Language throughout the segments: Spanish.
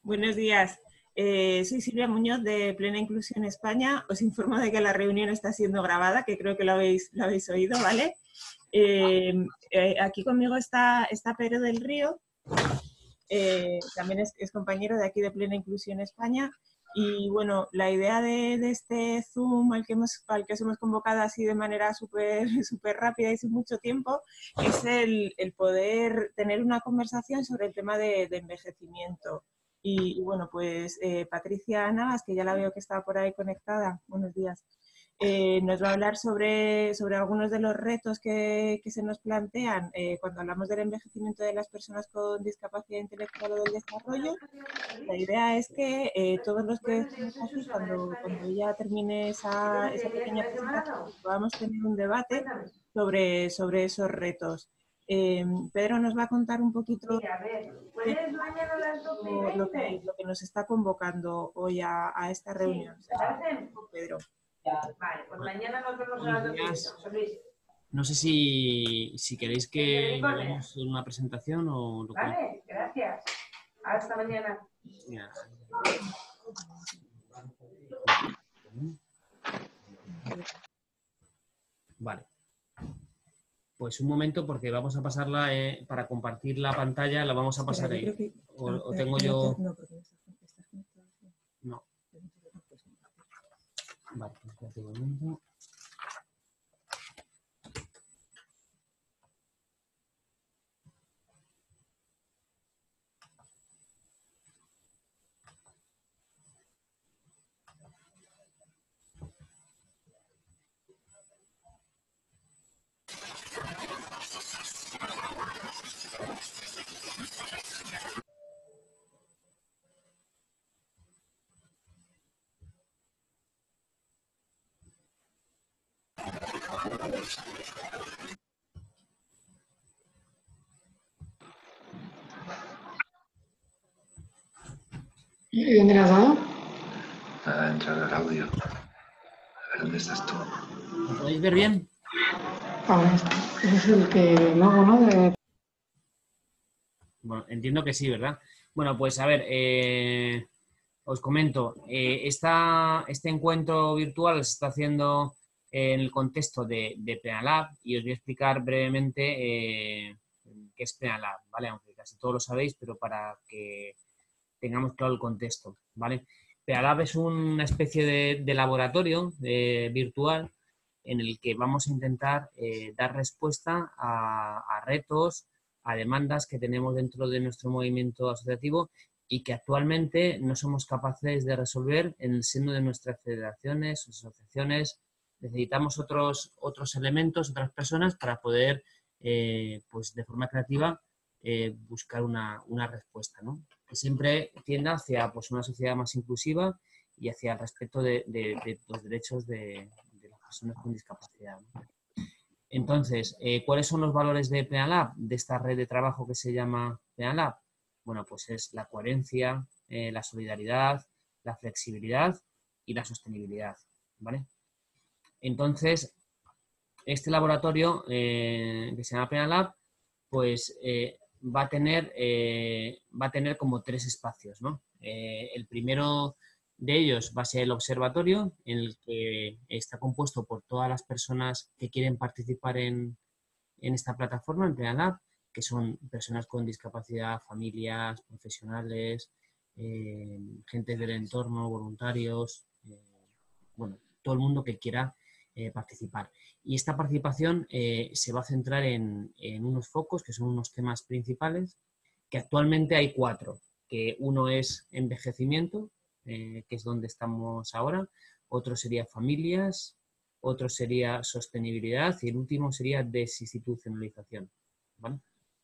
Buenos días. Soy Silvia Muñoz de Plena Inclusión España. Os informo de que la reunión está siendo grabada, que creo que lo habéis oído, ¿vale? Aquí conmigo está Pedro del Río, también es compañero de aquí de Plena Inclusión España. Y bueno, la idea de este Zoom al que os hemos convocado así de manera súper rápida y sin mucho tiempo es el poder tener una conversación sobre el tema de envejecimiento. Y bueno, pues Patricia Navas, que ya la veo que está por ahí conectada, buenos días, nos va a hablar sobre algunos de los retos que se nos plantean cuando hablamos del envejecimiento de las personas con discapacidad intelectual o del desarrollo. La idea es que todos los que estamos aquí, cuando ella termine esa pequeña presentación, podamos tener un debate sobre esos retos. Pedro nos va a contar un poquito lo que nos está convocando hoy a esta reunión. Pedro. Vale, pues mañana nos vemos a las 12. No sé si queréis que hagamos una presentación o lo que... Vale, gracias. Hasta mañana. Ya. Vale. Pues un momento porque vamos a pasarla para compartir la pantalla, la vamos a pasar ahí. O tengo yo... No. Vale, espérate un momento. ¿Y dónde le has dado? A entrar al audio. A ver dónde estás tú. ¿Lo podéis ver bien? Ahora ese es el que luego, ¿no? Bueno, entiendo que sí, ¿verdad? Bueno, pues a ver, os comento. Este encuentro virtual se está haciendo en el contexto de PlenaLab y os voy a explicar brevemente qué es PlenaLab, ¿vale? Aunque casi todos lo sabéis, pero para que tengamos claro el contexto, ¿vale? PlenaLab es una especie de laboratorio virtual en el que vamos a intentar dar respuesta a retos, a demandas que tenemos dentro de nuestro movimiento asociativo y que actualmente no somos capaces de resolver en el seno de nuestras federaciones, asociaciones. Necesitamos otros elementos, otras personas para poder, pues de forma creativa, buscar una respuesta, ¿no? Que siempre tienda hacia pues, una sociedad más inclusiva y hacia el respeto de los derechos de las personas con discapacidad, ¿no? Entonces, ¿cuáles son los valores de PlenaLab, de esta red de trabajo que se llama PlenaLab? Bueno, pues es la coherencia, la solidaridad, la flexibilidad y la sostenibilidad, ¿vale? Entonces, este laboratorio que se llama PlenaLab, pues va a tener como tres espacios, ¿no? El primero de ellos va a ser el observatorio, en el que está compuesto por todas las personas que quieren participar en esta plataforma, en PlenaLab, que son personas con discapacidad, familias, profesionales, gente del entorno, voluntarios, bueno, todo el mundo que quiera participar. Y esta participación se va a centrar en unos focos, que son unos temas principales, que actualmente hay 4, que uno es envejecimiento, que es donde estamos ahora, otro sería familias, otro sería sostenibilidad y el último sería desinstitucionalización, ¿vale?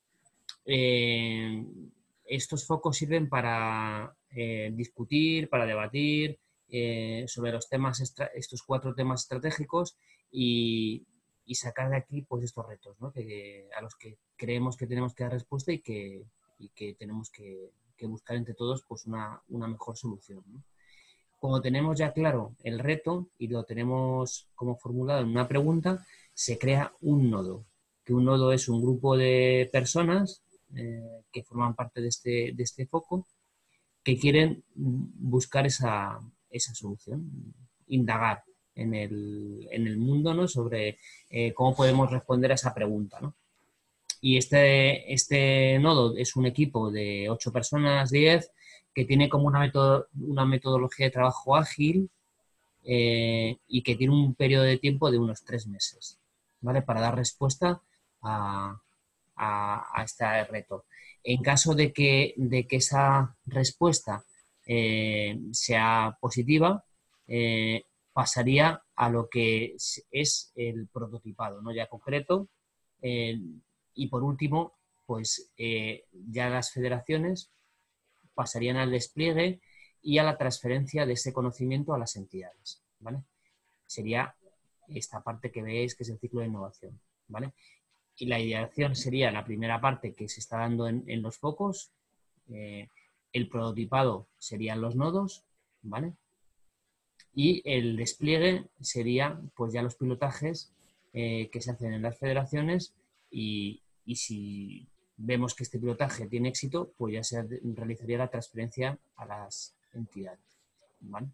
Estos focos sirven para discutir, para debatir sobre los temas, estos 4 temas estratégicos y sacar de aquí pues estos retos, ¿no? A los que creemos que tenemos que dar respuesta y que tenemos que buscar entre todos pues una mejor solución, ¿no? Como tenemos ya claro el reto y lo tenemos como formulado en una pregunta, se crea un nodo, que un nodo es un grupo de personas que forman parte de este foco que quieren buscar esa solución, indagar en el mundo, ¿no? Sobre cómo podemos responder a esa pregunta, ¿no? Y este nodo es un equipo de 8 personas, 10, que tiene como una metodología de trabajo ágil y que tiene un periodo de tiempo de unos 3 meses, ¿vale? Para dar respuesta a este reto. En caso de que esa respuesta sea positiva, pasaría a lo que es el prototipado, ¿no? Ya concreto. Y por último, pues ya las federaciones pasarían al despliegue y a la transferencia de ese conocimiento a las entidades, ¿vale? Sería esta parte que veis que es el ciclo de innovación, ¿vale? Y la ideación sería la primera parte que se está dando en los focos, el prototipado serían los nodos, ¿vale? Y el despliegue sería pues ya los pilotajes que se hacen en las federaciones y si vemos que este pilotaje tiene éxito, pues ya se realizaría la transferencia a las entidades, ¿vale?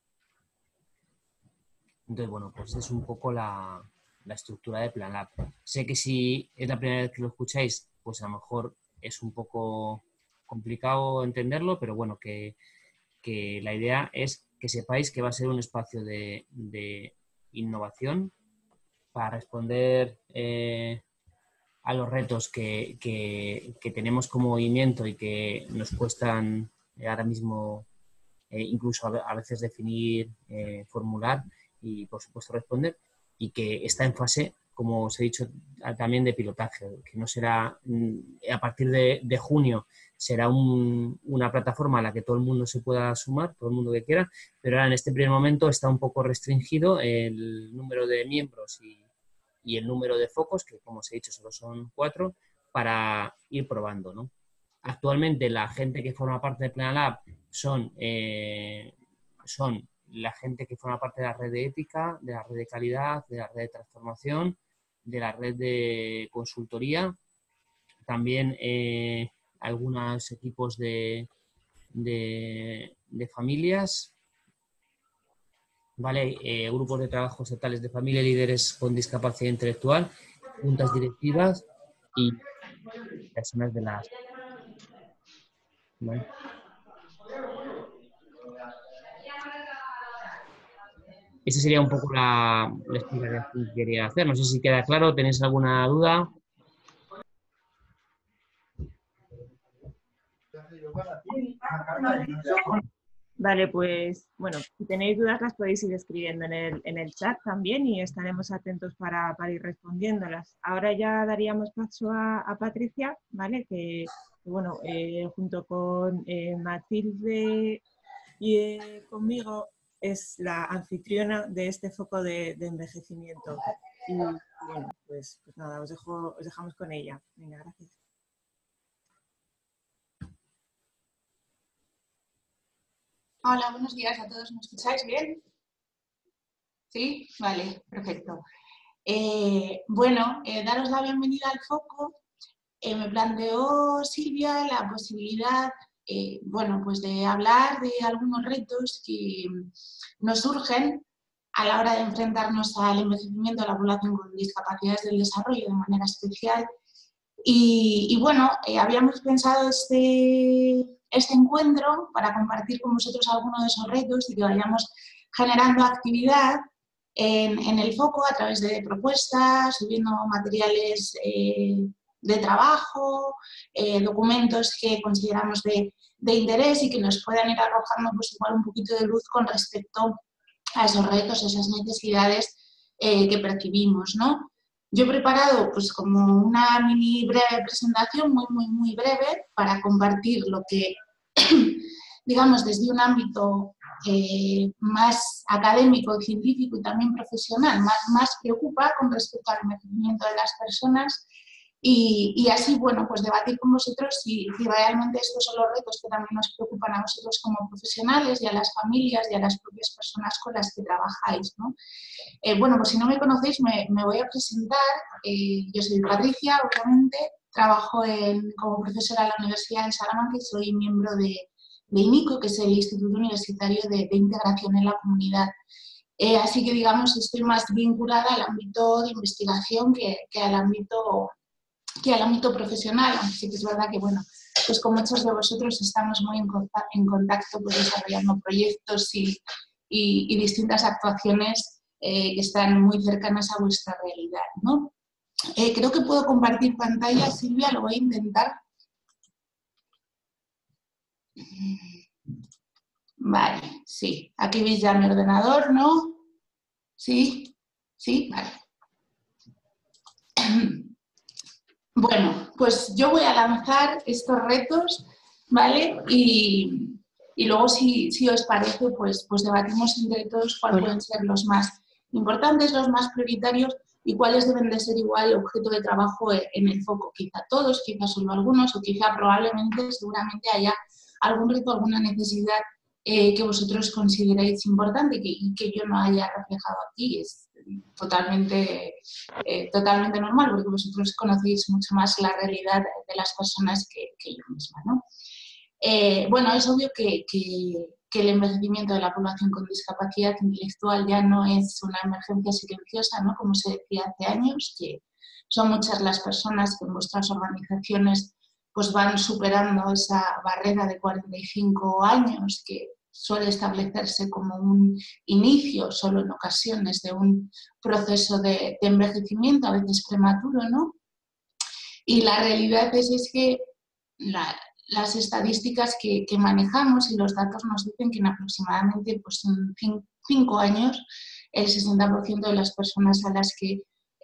Entonces, bueno, pues es un poco la estructura de PlanLab. Sé que si es la primera vez que lo escucháis, pues a lo mejor es un poco complicado entenderlo, pero bueno, que la idea es que sepáis que va a ser un espacio de innovación para responder a los retos que tenemos como movimiento y que nos cuestan ahora mismo incluso a veces definir, formular y por supuesto responder, y que está en fase, como os he dicho, también de pilotaje, que no será a partir de junio será una plataforma a la que todo el mundo se pueda sumar, todo el mundo que quiera, pero ahora en este primer momento está un poco restringido el número de miembros y el número de focos, que como os he dicho solo son 4, para ir probando, ¿no? Actualmente la gente que forma parte de PlanLab son la gente que forma parte de la red de ética, de la red de calidad, de la red de transformación, de la red de consultoría, también algunos equipos de familias, ¿vale? Grupos de trabajo estatales de familia, líderes con discapacidad intelectual, juntas directivas y personas de las... ¿vale? Esa sería un poco la explicación que quería hacer. No sé si queda claro. ¿Tenéis alguna duda? Vale, pues bueno, si tenéis dudas las podéis ir escribiendo en el chat también y estaremos atentos para ir respondiéndolas. Ahora ya daríamos paso a Patricia, ¿vale? Que bueno, junto con Matilde y conmigo es la anfitriona de este foco de envejecimiento. Y bueno, pues nada, os dejamos con ella. Venga, gracias. Hola, buenos días a todos. ¿Me escucháis bien? ¿Sí? Vale, perfecto. Daros la bienvenida al foco. Me planteó Silvia la posibilidad de hablar de algunos retos que nos surgen a la hora de enfrentarnos al envejecimiento de la población con discapacidades del desarrollo de manera especial. Habíamos pensado este encuentro para compartir con vosotros algunos de esos retos y que vayamos generando actividad en el foco a través de propuestas, subiendo materiales de trabajo, documentos que consideramos de interés y que nos puedan ir arrojando pues igual un poquito de luz con respecto a esos retos, esas necesidades que percibimos, ¿no? Yo he preparado pues como una mini breve presentación, muy breve, para compartir lo que, digamos, desde un ámbito más académico, científico y también profesional, más preocupa con respecto al envejecimiento de las personas y así, bueno, pues debatir con vosotros si realmente estos son los retos que también nos preocupan a vosotros como profesionales y a las familias y a las propias personas con las que trabajáis, ¿no? Pues si no me conocéis, me voy a presentar. Yo soy Patricia, obviamente, trabajo como profesora en la Universidad de Salamanca y soy miembro INICO, que es el Instituto Universitario de Integración en la Comunidad. Así que, digamos, estoy más vinculada al ámbito de investigación que al ámbito profesional, aunque sí que es verdad que, bueno, pues con muchos de vosotros estamos muy en contacto pues, desarrollando proyectos y distintas actuaciones que están muy cercanas a vuestra realidad, ¿no? Creo que puedo compartir pantalla, Silvia, lo voy a intentar. Vale, sí. Aquí veis ya mi ordenador, ¿no? Sí, sí, vale. Bueno, pues yo voy a lanzar estos retos, ¿vale? Y luego, si os parece, pues debatimos entre todos cuáles pueden ser los más importantes, los más prioritarios y cuáles deben de ser igual objeto de trabajo en el foco. Quizá todos, quizá solo algunos o quizá probablemente, seguramente haya algún reto, alguna necesidad que vosotros consideréis importante y que yo no haya reflejado aquí. Es totalmente normal, porque vosotros conocéis mucho más la realidad de las personas que yo misma, ¿no? Bueno, es obvio que el envejecimiento de la población con discapacidad intelectual ya no es una emergencia silenciosa, ¿no? Como se decía hace años, que son muchas las personas que en vuestras organizaciones pues van superando esa barrera de 45 años que suele establecerse como un inicio, solo en ocasiones, de un proceso de envejecimiento, a veces prematuro, ¿no? Y la realidad es que las estadísticas que manejamos y los datos nos dicen que en aproximadamente pues, en 5 años el 60% de las personas a las que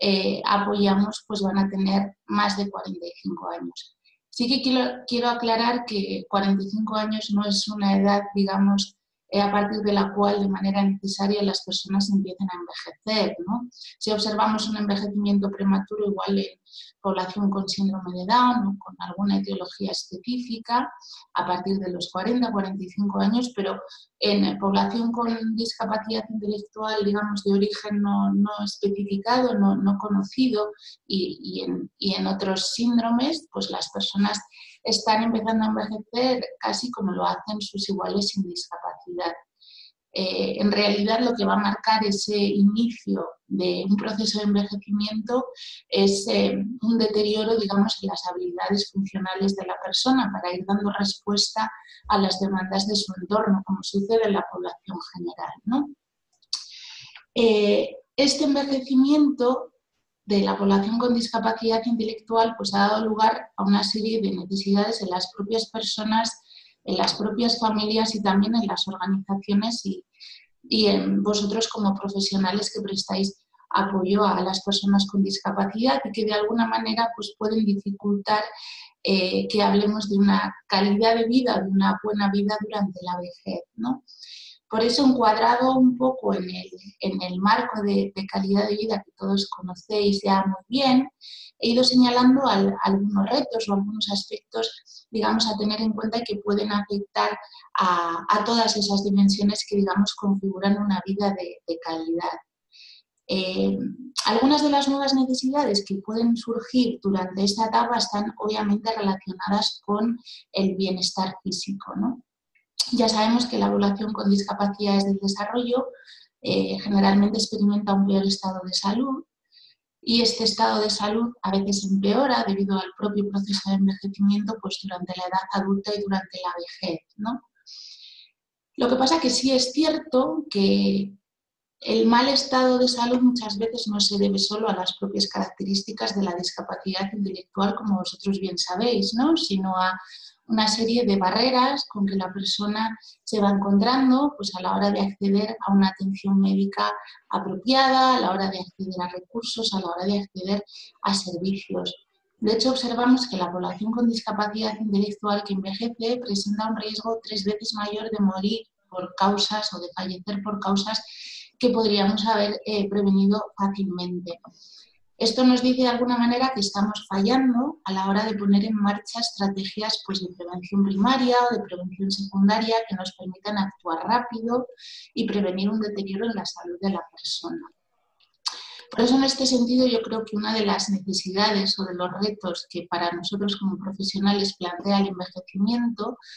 apoyamos pues, van a tener más de 45 años. Sí que quiero aclarar que 45 años no es una edad, digamos, a partir de la cual de manera necesaria las personas empiecen a envejecer, ¿no? Si observamos un envejecimiento prematuro igual en población con síndrome de Down o con alguna etiología específica a partir de los 40-45 años, pero en población con discapacidad intelectual, digamos, de origen no especificado, no conocido y en otros síndromes, pues las personas están empezando a envejecer casi como lo hacen sus iguales sin discapacidad. En realidad lo que va a marcar ese inicio de un proceso de envejecimiento es un deterioro, digamos, en las habilidades funcionales de la persona para ir dando respuesta a las demandas de su entorno, como sucede en la población general, ¿no? Este envejecimiento de la población con discapacidad intelectual pues ha dado lugar a una serie de necesidades en las propias personas, en las propias familias y también en las organizaciones y en vosotros como profesionales que prestáis apoyo a las personas con discapacidad y que de alguna manera pues pueden dificultar que hablemos de una calidad de vida, de una buena vida durante la vejez, ¿no? Por eso, encuadrado un poco en el marco de calidad de vida que todos conocéis ya muy bien, he ido señalando algunos retos o algunos aspectos, digamos, a tener en cuenta y que pueden afectar a todas esas dimensiones que, digamos, configuran una vida de calidad. Algunas de las nuevas necesidades que pueden surgir durante esta etapa están obviamente relacionadas con el bienestar físico, ¿no? Ya sabemos que la población con discapacidades del desarrollo generalmente experimenta un peor estado de salud y este estado de salud a veces empeora debido al propio proceso de envejecimiento pues, durante la edad adulta y durante la vejez, ¿no? Lo que pasa que sí es cierto que el mal estado de salud muchas veces no se debe solo a las propias características de la discapacidad intelectual, como vosotros bien sabéis, ¿no? Sino a una serie de barreras con que la persona se va encontrando pues, a la hora de acceder a una atención médica apropiada, a la hora de acceder a recursos, a la hora de acceder a servicios. De hecho, observamos que la población con discapacidad intelectual que envejece presenta un riesgo 3 veces mayor de morir por causas o de fallecer por causas que podríamos haber prevenido fácilmente. Esto nos dice de alguna manera que estamos fallando a la hora de poner en marcha estrategias pues, de prevención primaria o de prevención secundaria que nos permitan actuar rápido y prevenir un deterioro en la salud de la persona. Por eso, en este sentido, yo creo que una de las necesidades o de los retos que para nosotros como profesionales plantea el envejecimiento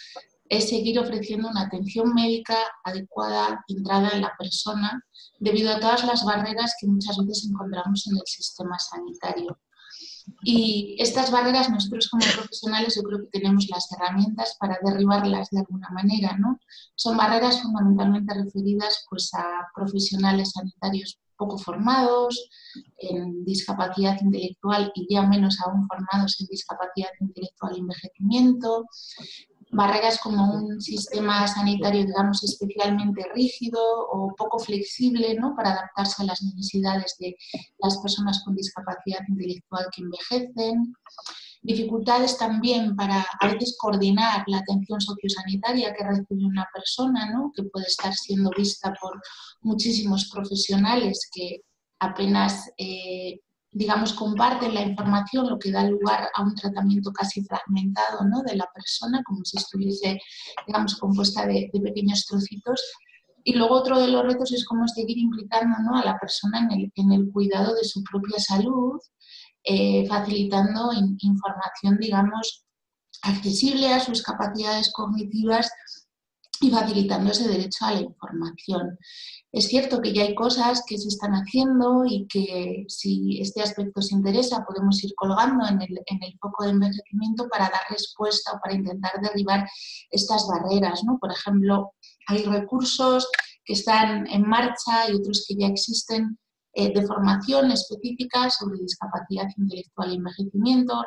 es seguir ofreciendo una atención médica adecuada, centrada en la persona, debido a todas las barreras que muchas veces encontramos en el sistema sanitario. Y estas barreras nosotros como profesionales yo creo que tenemos las herramientas para derribarlas de alguna manera, ¿no? Son barreras fundamentalmente referidas pues, a profesionales sanitarios poco formados en discapacidad intelectual y ya menos aún formados en discapacidad intelectual y envejecimiento, barreras como un sistema sanitario, digamos, especialmente rígido o poco flexible, ¿no?, para adaptarse a las necesidades de las personas con discapacidad intelectual que envejecen. Dificultades también para a veces coordinar la atención sociosanitaria que recibe una persona, ¿no?, que puede estar siendo vista por muchísimos profesionales que apenas digamos, comparten la información, lo que da lugar a un tratamiento casi fragmentado, ¿no?, de la persona, como si estuviese, digamos, compuesta de pequeños trocitos. Y luego otro de los retos es cómo seguir implicando, ¿no?, a la persona en el cuidado de su propia salud, facilitando información, digamos, accesible a sus capacidades cognitivas y facilitando ese derecho a la información. Es cierto que ya hay cosas que se están haciendo y que si este aspecto os interesa podemos ir colgando en el foco de envejecimiento para dar respuesta o para intentar derribar estas barreras, ¿no? Por ejemplo, hay recursos que están en marcha y otros que ya existen de formación específica sobre discapacidad intelectual y envejecimiento,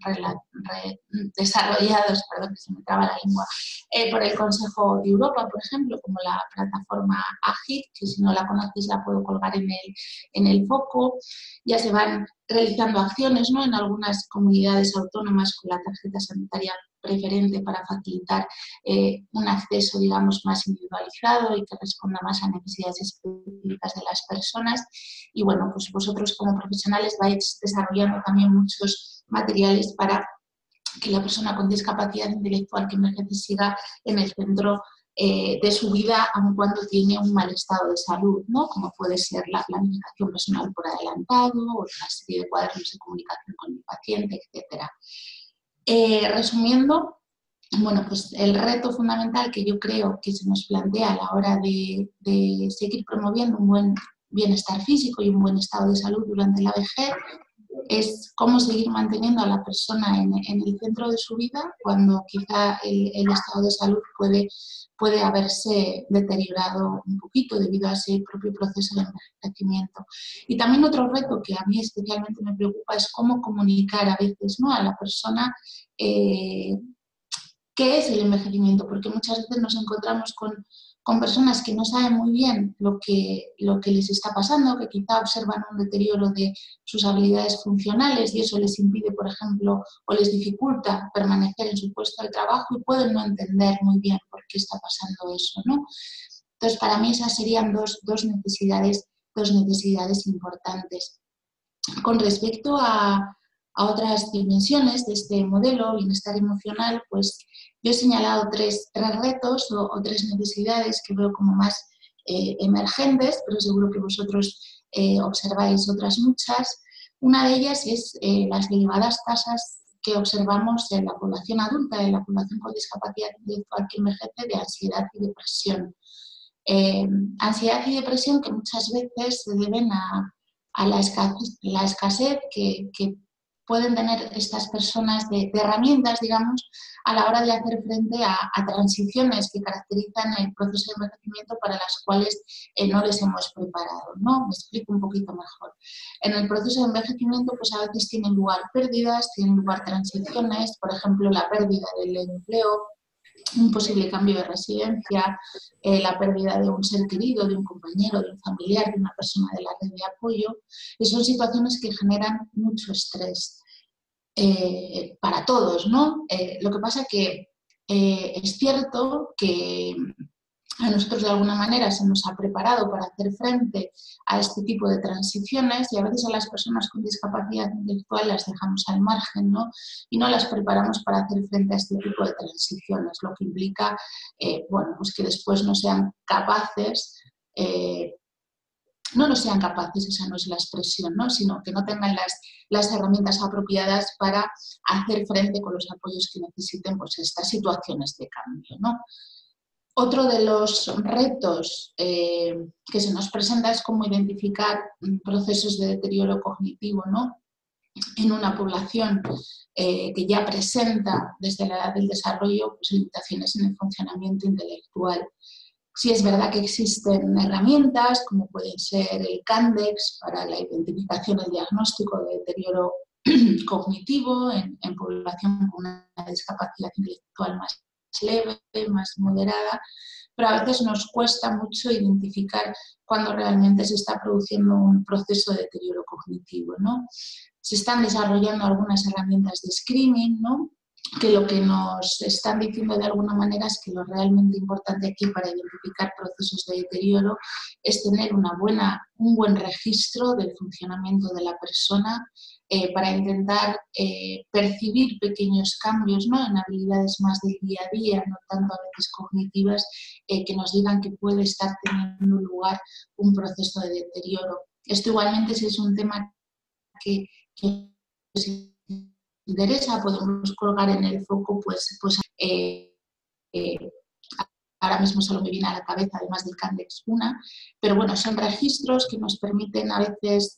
desarrollados, perdón que se me traba la lengua, por el Consejo de Europa, por ejemplo, como la plataforma AGIC, que si no la conoces la puedo colgar en el foco. Ya se van realizando acciones, ¿no?, en algunas comunidades autónomas con la tarjeta sanitaria preferente para facilitar un acceso, digamos, más individualizado y que responda más a necesidades específicas de las personas. Y bueno, pues vosotros como profesionales vais desarrollando también muchos materiales para que la persona con discapacidad intelectual que envejece siga en el centro de su vida, aun cuando tiene un mal estado de salud, ¿no?, como puede ser la planificación personal por adelantado, o otra serie de cuadernos de comunicación con el paciente, etc. Resumiendo, bueno, pues el reto fundamental que yo creo que se nos plantea a la hora de seguir promoviendo un buen bienestar físico y un buen estado de salud durante la vejez es cómo seguir manteniendo a la persona en el centro de su vida cuando quizá el estado de salud puede haberse deteriorado un poquito debido a ese propio proceso de envejecimiento. Y también otro reto que a mí especialmente me preocupa es cómo comunicar a veces, ¿no?, a la persona qué es el envejecimiento, porque muchas veces nos encontramos con personas que no saben muy bien lo que les está pasando, que quizá observan un deterioro de sus habilidades funcionales y eso les impide, por ejemplo, o les dificulta permanecer en su puesto de trabajo y pueden no entender muy bien por qué está pasando eso, ¿no? Entonces, para mí esas serían dos necesidades importantes. Con respecto a otras dimensiones de este modelo, bienestar emocional, pues yo he señalado tres retos o tres necesidades que veo como más emergentes, pero seguro que vosotros observáis otras muchas. Una de ellas es las elevadas tasas que observamos en la población adulta, en la población con discapacidad intelectual que envejece, de ansiedad y depresión. Ansiedad y depresión que muchas veces se deben a la escasez que pueden tener estas personas de herramientas, digamos, a la hora de hacer frente a transiciones que caracterizan el proceso de envejecimiento para las cuales no les hemos preparado, ¿no? Me explico un poquito mejor. En el proceso de envejecimiento, pues a veces tienen lugar pérdidas, tienen lugar transiciones, por ejemplo, la pérdida del empleo, un posible cambio de residencia, la pérdida de un ser querido, de un compañero, de un familiar, de una persona de la red de apoyo, y son situaciones que generan mucho estrés para todos, ¿no? Lo que pasa que es cierto que a nosotros de alguna manera se nos ha preparado para hacer frente a este tipo de transiciones y a veces a las personas con discapacidad intelectual las dejamos al margen, ¿no? Y no las preparamos para hacer frente a este tipo de transiciones, lo que implica bueno, pues que después no sean capaces no lo sean capaces, esa no es la expresión, ¿no? Sino que no tengan las herramientas apropiadas para hacer frente con los apoyos que necesiten pues, estas situaciones de cambio, ¿no? Otro de los retos que se nos presenta es cómo identificar procesos de deterioro cognitivo, ¿no? En una población que ya presenta desde la edad del desarrollo pues, limitaciones en el funcionamiento intelectual. Sí es verdad que existen herramientas como pueden ser el Candex para la identificación y el diagnóstico de deterioro cognitivo en población con una discapacidad intelectual más leve, más moderada, pero a veces nos cuesta mucho identificar cuando realmente se está produciendo un proceso de deterioro cognitivo, ¿no? Se están desarrollando algunas herramientas de screening, ¿no? Que lo que nos están diciendo de alguna manera es que lo realmente importante aquí para identificar procesos de deterioro es tener un buen registro del funcionamiento de la persona para intentar percibir pequeños cambios, ¿no? En habilidades más del día a día, no tanto a veces cognitivas, que nos digan que puede estar teniendo lugar un proceso de deterioro. Esto igualmente si es un tema que interesa, podemos colgar en el foco, ahora mismo solo me viene a la cabeza, además del Candex, una, pero bueno, son registros que nos permiten a veces,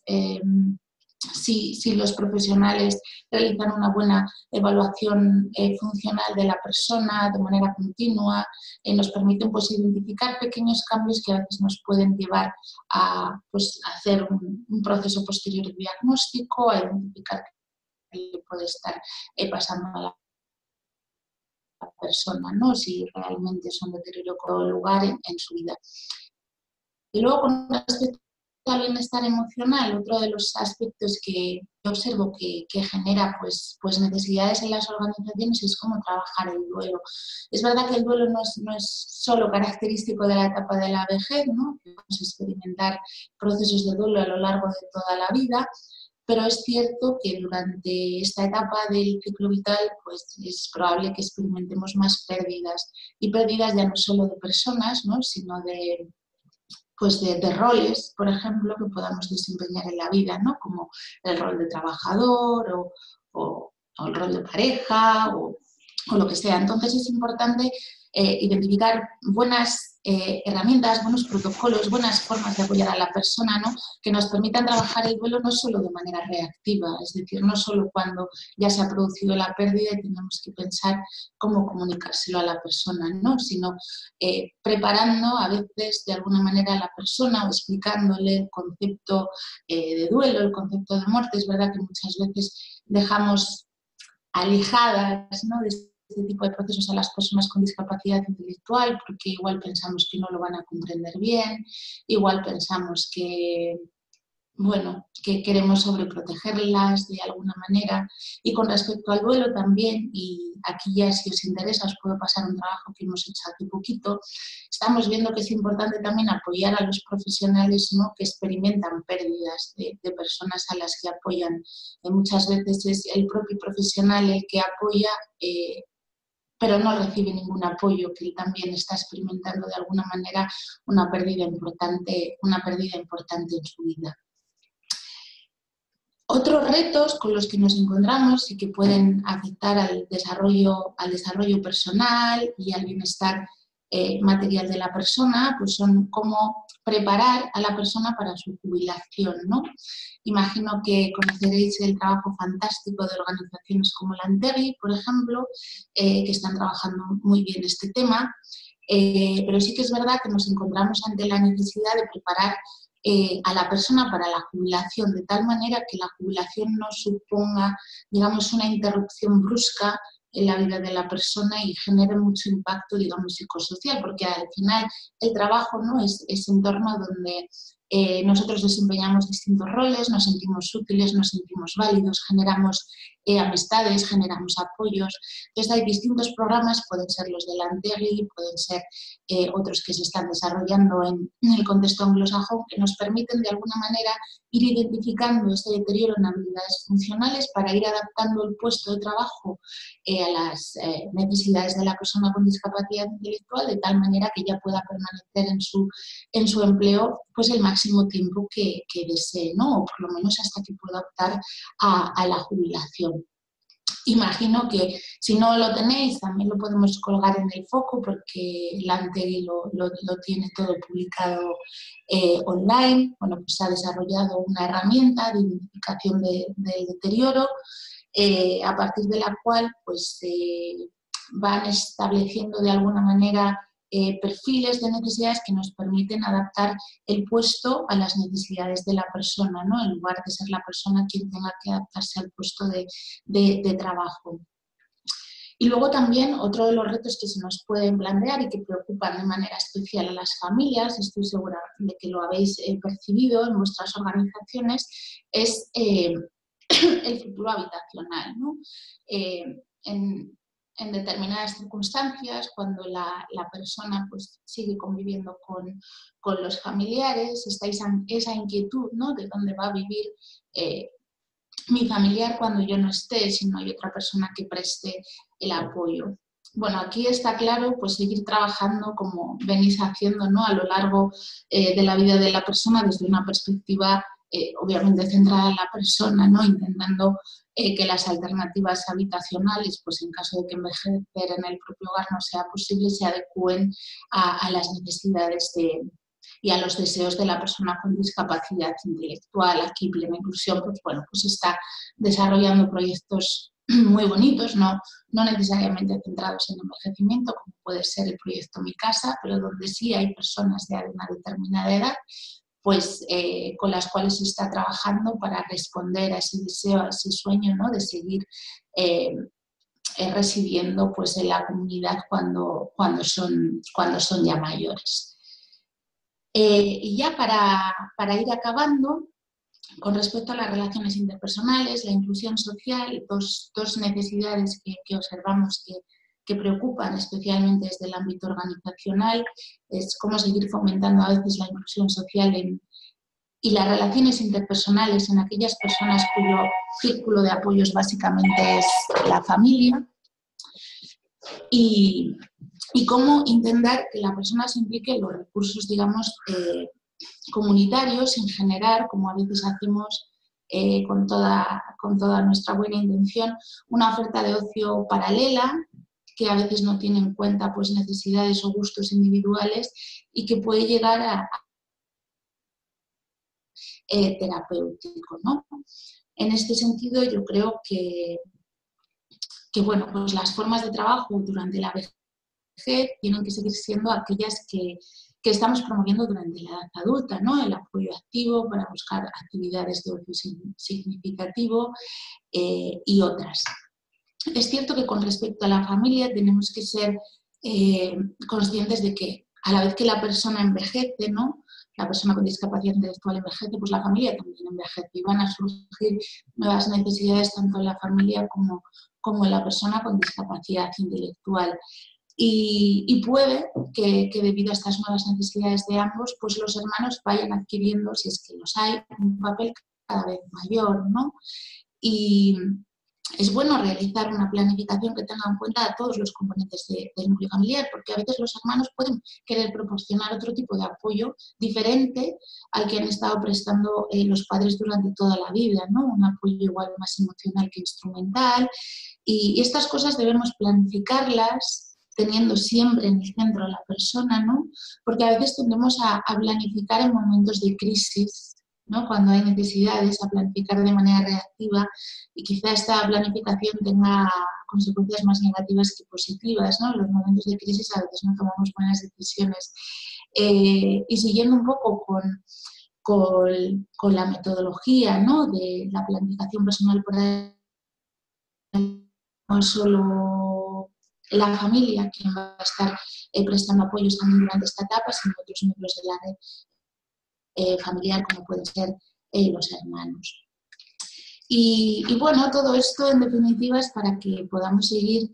si los profesionales realizan una buena evaluación funcional de la persona de manera continua, nos permiten pues, identificar pequeños cambios que a veces nos pueden llevar a pues, hacer un proceso posterior de diagnóstico, a identificar que puede estar pasando a la persona, ¿no? Si realmente es un deterioro con lugar en su vida. Y luego, con respecto al bienestar emocional, otro de los aspectos que yo observo que genera pues necesidades en las organizaciones es cómo trabajar el duelo. Es verdad que el duelo no es solo característico de la etapa de la vejez, ¿no? Podemos experimentar procesos de duelo a lo largo de toda la vida, pero es cierto que durante esta etapa del ciclo vital pues es probable que experimentemos más pérdidas, y pérdidas ya no solo de personas, ¿no? Sino de roles, por ejemplo, que podamos desempeñar en la vida, ¿no? Como el rol de trabajador o el rol de pareja o lo que sea. Entonces es importante identificar buenas herramientas, buenos protocolos, buenas formas de apoyar a la persona, ¿no? Que nos permitan trabajar el duelo no solo de manera reactiva, es decir, no solo cuando ya se ha producido la pérdida y tenemos que pensar cómo comunicárselo a la persona, ¿no? Sino preparando a veces de alguna manera a la persona o explicándole el concepto de duelo, el concepto de muerte. Es verdad que muchas veces dejamos alejadas, ¿no? De este tipo de procesos a las personas con discapacidad intelectual, porque igual pensamos que no lo van a comprender bien, igual pensamos que queremos sobreprotegerlas de alguna manera. Y con respecto al duelo también, y aquí ya si os interesa os puedo pasar un trabajo que hemos hecho hace poquito, estamos viendo que es importante también apoyar a los profesionales, ¿no? Que experimentan pérdidas de personas a las que apoyan. Muchas veces es el propio profesional el que apoya, pero no recibe ningún apoyo, que él también está experimentando de alguna manera una pérdida importante en su vida. Otros retos con los que nos encontramos y que pueden afectar al desarrollo personal y al bienestar material de la persona, pues son cómo preparar a la persona para su jubilación, ¿no? Imagino que conoceréis el trabajo fantástico de organizaciones como la Antegi, por ejemplo, que están trabajando muy bien este tema, pero sí que es verdad que nos encontramos ante la necesidad de preparar a la persona para la jubilación, de tal manera que la jubilación no suponga, digamos, una interrupción brusca en la vida de la persona y genere mucho impacto, digamos, psicosocial, porque al final el trabajo, ¿no? es entorno donde nosotros desempeñamos distintos roles, nos sentimos útiles, nos sentimos válidos, generamos amistades, generamos apoyos. Entonces hay distintos programas, pueden ser los de Lantegui, pueden ser otros que se están desarrollando en el contexto anglosajón, que nos permiten de alguna manera ir identificando ese deterioro en habilidades funcionales para ir adaptando el puesto de trabajo a las necesidades de la persona con discapacidad intelectual, de tal manera que ella pueda permanecer en su empleo pues el máximo tiempo que desee, ¿no? O por lo menos hasta que pueda optar a la jubilación. Imagino que si no lo tenéis también lo podemos colgar en el foco, porque Lantegui lo tiene todo publicado online. Bueno, pues se ha desarrollado una herramienta de identificación del deterioro a partir de la cual pues van estableciendo de alguna manera perfiles de necesidades que nos permiten adaptar el puesto a las necesidades de la persona, ¿no? En lugar de ser la persona quien tenga que adaptarse al puesto de trabajo. Y luego también otro de los retos que se nos pueden plantear y que preocupan de manera especial a las familias, estoy segura de que lo habéis percibido en vuestras organizaciones, es el futuro habitacional, ¿no? En determinadas circunstancias, cuando la persona pues, sigue conviviendo con los familiares, está esa inquietud, ¿no? De dónde va a vivir mi familiar cuando yo no esté, si no hay otra persona que preste el apoyo. Bueno, aquí está claro pues seguir trabajando como venís haciendo, ¿no? A lo largo de la vida de la persona desde una perspectiva obviamente centrada en la persona, ¿no? Intentando que las alternativas habitacionales, pues en caso de que envejecer en el propio hogar no sea posible, se adecúen a las necesidades y a los deseos de la persona con discapacidad intelectual. Aquí Plena Inclusión pues, bueno, pues está desarrollando proyectos muy bonitos, no necesariamente centrados en envejecimiento, como puede ser el proyecto Mi Casa, pero donde sí hay personas de una determinada edad, pues con las cuales se está trabajando para responder a ese deseo, a ese sueño, ¿no? De seguir residiendo pues, en la comunidad cuando son ya mayores. Y ya para ir acabando, con respecto a las relaciones interpersonales, la inclusión social, dos necesidades que observamos que preocupan especialmente desde el ámbito organizacional, es cómo seguir fomentando a veces la inclusión social y las relaciones interpersonales en aquellas personas cuyo círculo de apoyos básicamente es la familia, y cómo intentar que la persona se implique en los recursos, digamos, comunitarios en general, como a veces hacemos con toda nuestra buena intención, una oferta de ocio paralela que a veces no tiene en cuenta pues, necesidades o gustos individuales y que puede llegar a terapéutico, ¿no? En este sentido, yo creo que bueno, pues las formas de trabajo durante la vejez tienen que seguir siendo aquellas que estamos promoviendo durante la edad adulta, ¿no? El apoyo activo para buscar actividades de ocio significativo y otras. Es cierto que con respecto a la familia tenemos que ser conscientes de que a la vez que la persona envejece, ¿no? La persona con discapacidad intelectual envejece, pues la familia también envejece y van a surgir nuevas necesidades tanto en la familia como en la persona con discapacidad intelectual. Y puede que debido a estas nuevas necesidades de ambos, pues los hermanos vayan adquiriendo, si es que los hay, un papel cada vez mayor, ¿no? Y es bueno realizar una planificación que tenga en cuenta a todos los componentes del núcleo familiar, porque a veces los hermanos pueden querer proporcionar otro tipo de apoyo diferente al que han estado prestando los padres durante toda la vida, ¿no? Un apoyo igual más emocional que instrumental. Y estas cosas debemos planificarlas teniendo siempre en el centro a la persona, ¿no? Porque a veces tendemos a planificar en momentos de crisis, ¿no? Cuando hay necesidades, a planificar de manera reactiva y quizá esta planificación tenga consecuencias más negativas que positivas, ¿no? En los momentos de crisis a veces no tomamos buenas decisiones. Y siguiendo un poco con la metodología, ¿no? De la planificación personal para no solo la familia quien va a estar prestando apoyos también durante esta etapa, sino otros miembros de la red familiar como pueden ser los hermanos. Y bueno, todo esto en definitiva es para que podamos seguir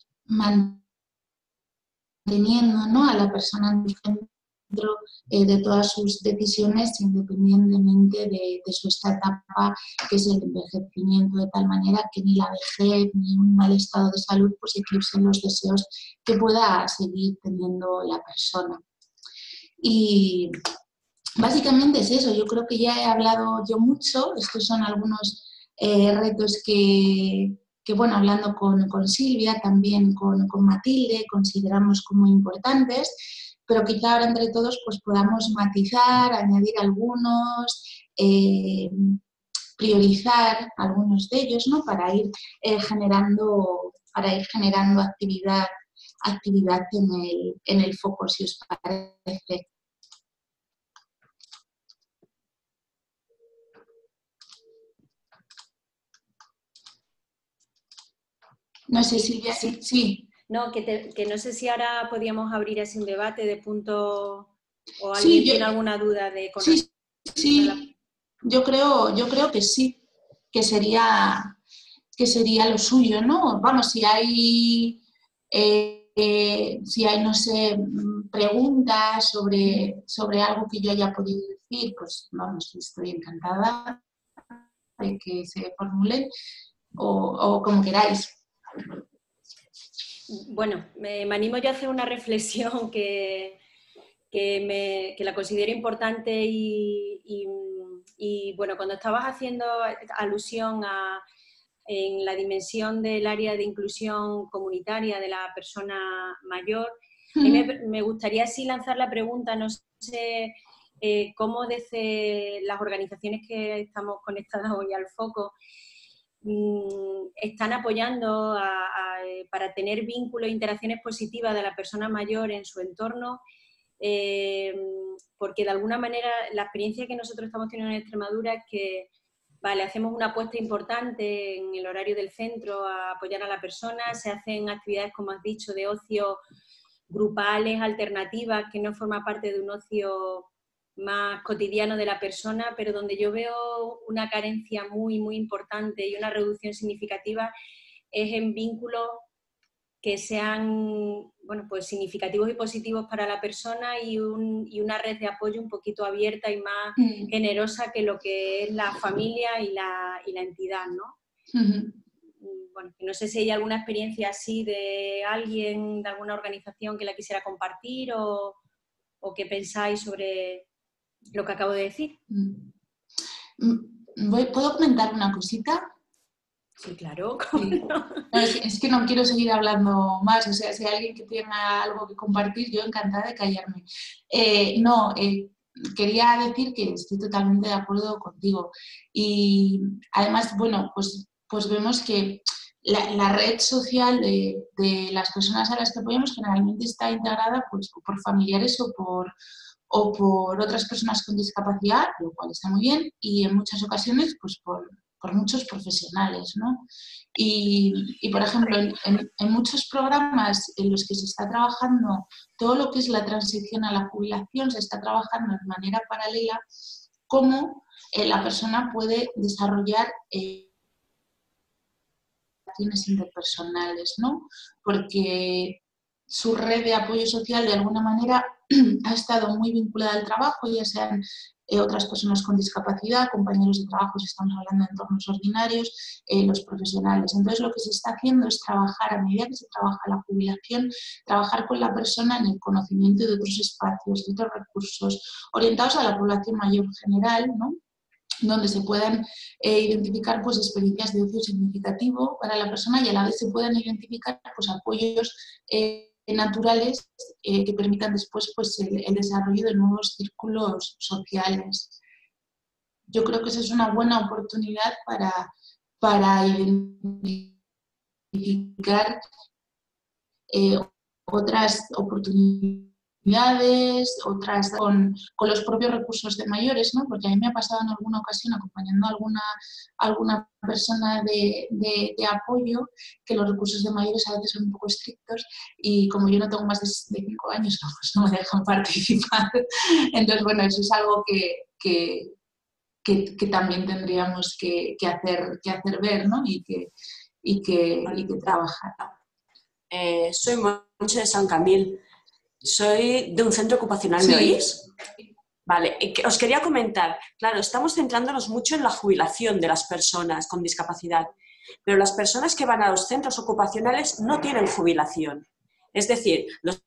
manteniendo, ¿no?, a la persona en el centro de todas sus decisiones, independientemente de su esta etapa, que es el envejecimiento, de tal manera que ni la vejez ni un mal estado de salud pues eclipsen los deseos que pueda seguir teniendo la persona. Y básicamente es eso. Yo creo que ya he hablado yo mucho. Estos son algunos retos que bueno, hablando con Silvia, también con Matilde, consideramos como importantes, pero quizá ahora entre todos pues podamos matizar, añadir algunos, priorizar algunos de ellos, ¿no?, para ir generando actividad en el foco, si os parece. No sé, Silvia, sí. No, que no sé si ahora podríamos abrir así un debate de puntos o Sí, alguien tiene alguna duda de... Sí, yo creo que sí, que sería lo suyo, ¿no? Vamos, si hay, no sé, preguntas sobre algo que yo haya podido decir, pues vamos, estoy encantada de que se formulen o como queráis. Bueno, me animo yo a hacer una reflexión que la considero importante y bueno, cuando estabas haciendo alusión en la dimensión del área de inclusión comunitaria de la persona mayor, me gustaría así lanzar la pregunta, no sé cómo desde las organizaciones que estamos conectadas hoy al foco están apoyando para tener vínculos e interacciones positivas de la persona mayor en su entorno, porque de alguna manera la experiencia que nosotros estamos teniendo en Extremadura es que vale, hacemos una apuesta importante en el horario del centro a apoyar a la persona, se hacen actividades, como has dicho, de ocio grupales, alternativas, que no forma parte de un ocio más cotidiano de la persona, pero donde yo veo una carencia muy, muy importante y una reducción significativa es en vínculos que sean, bueno, pues significativos y positivos para la persona y una red de apoyo un poquito abierta y más generosa que lo que es la familia y la entidad, ¿no? Bueno, no sé si hay alguna experiencia así de alguien, de alguna organización que la quisiera compartir o qué pensáis sobre lo que acabo de decir. ¿Puedo comentar una cosita? Sí, claro. Sí. No, es que no quiero seguir hablando más, o sea, si hay alguien que tenga algo que compartir, yo encantada de callarme. Quería decir que estoy totalmente de acuerdo contigo y además, bueno, pues vemos que la red social de las personas a las que apoyamos generalmente está integrada pues, por familiares o por otras personas con discapacidad, lo cual está muy bien, y en muchas ocasiones pues por muchos profesionales, ¿no? Y por ejemplo, en muchos programas en los que se está trabajando todo lo que es la transición a la jubilación, se está trabajando de manera paralela cómo la persona puede desarrollar relaciones interpersonales, ¿no? Porque su red de apoyo social de alguna manera ha estado muy vinculada al trabajo, ya sean otras personas con discapacidad, compañeros de trabajo, si estamos hablando de entornos ordinarios, los profesionales. Entonces lo que se está haciendo es trabajar, a medida que se trabaja la jubilación, trabajar con la persona en el conocimiento de otros espacios, de otros recursos, orientados a la población mayor general, ¿no? Donde se puedan identificar pues, experiencias de ocio significativo para la persona y a la vez se puedan identificar pues, apoyos naturales que permitan después pues, el desarrollo de nuevos círculos sociales. Yo creo que esa es una buena oportunidad para identificar otras oportunidades, otras con los propios recursos de mayores, ¿no? Porque a mí me ha pasado en alguna ocasión acompañando a alguna persona de apoyo que los recursos de mayores a veces son un poco estrictos y como yo no tengo más de 65 años, pues no me dejan participar. Entonces, bueno, eso es algo que que también tendríamos que hacer ver, ¿no? y que trabajar. Soy Monche de San Camil. Soy de un centro ocupacional, Sí. ¿me oís? Vale, os quería comentar, claro, estamos centrándonos mucho en la jubilación de las personas con discapacidad, pero las personas que van a los centros ocupacionales no tienen jubilación. Es decir, los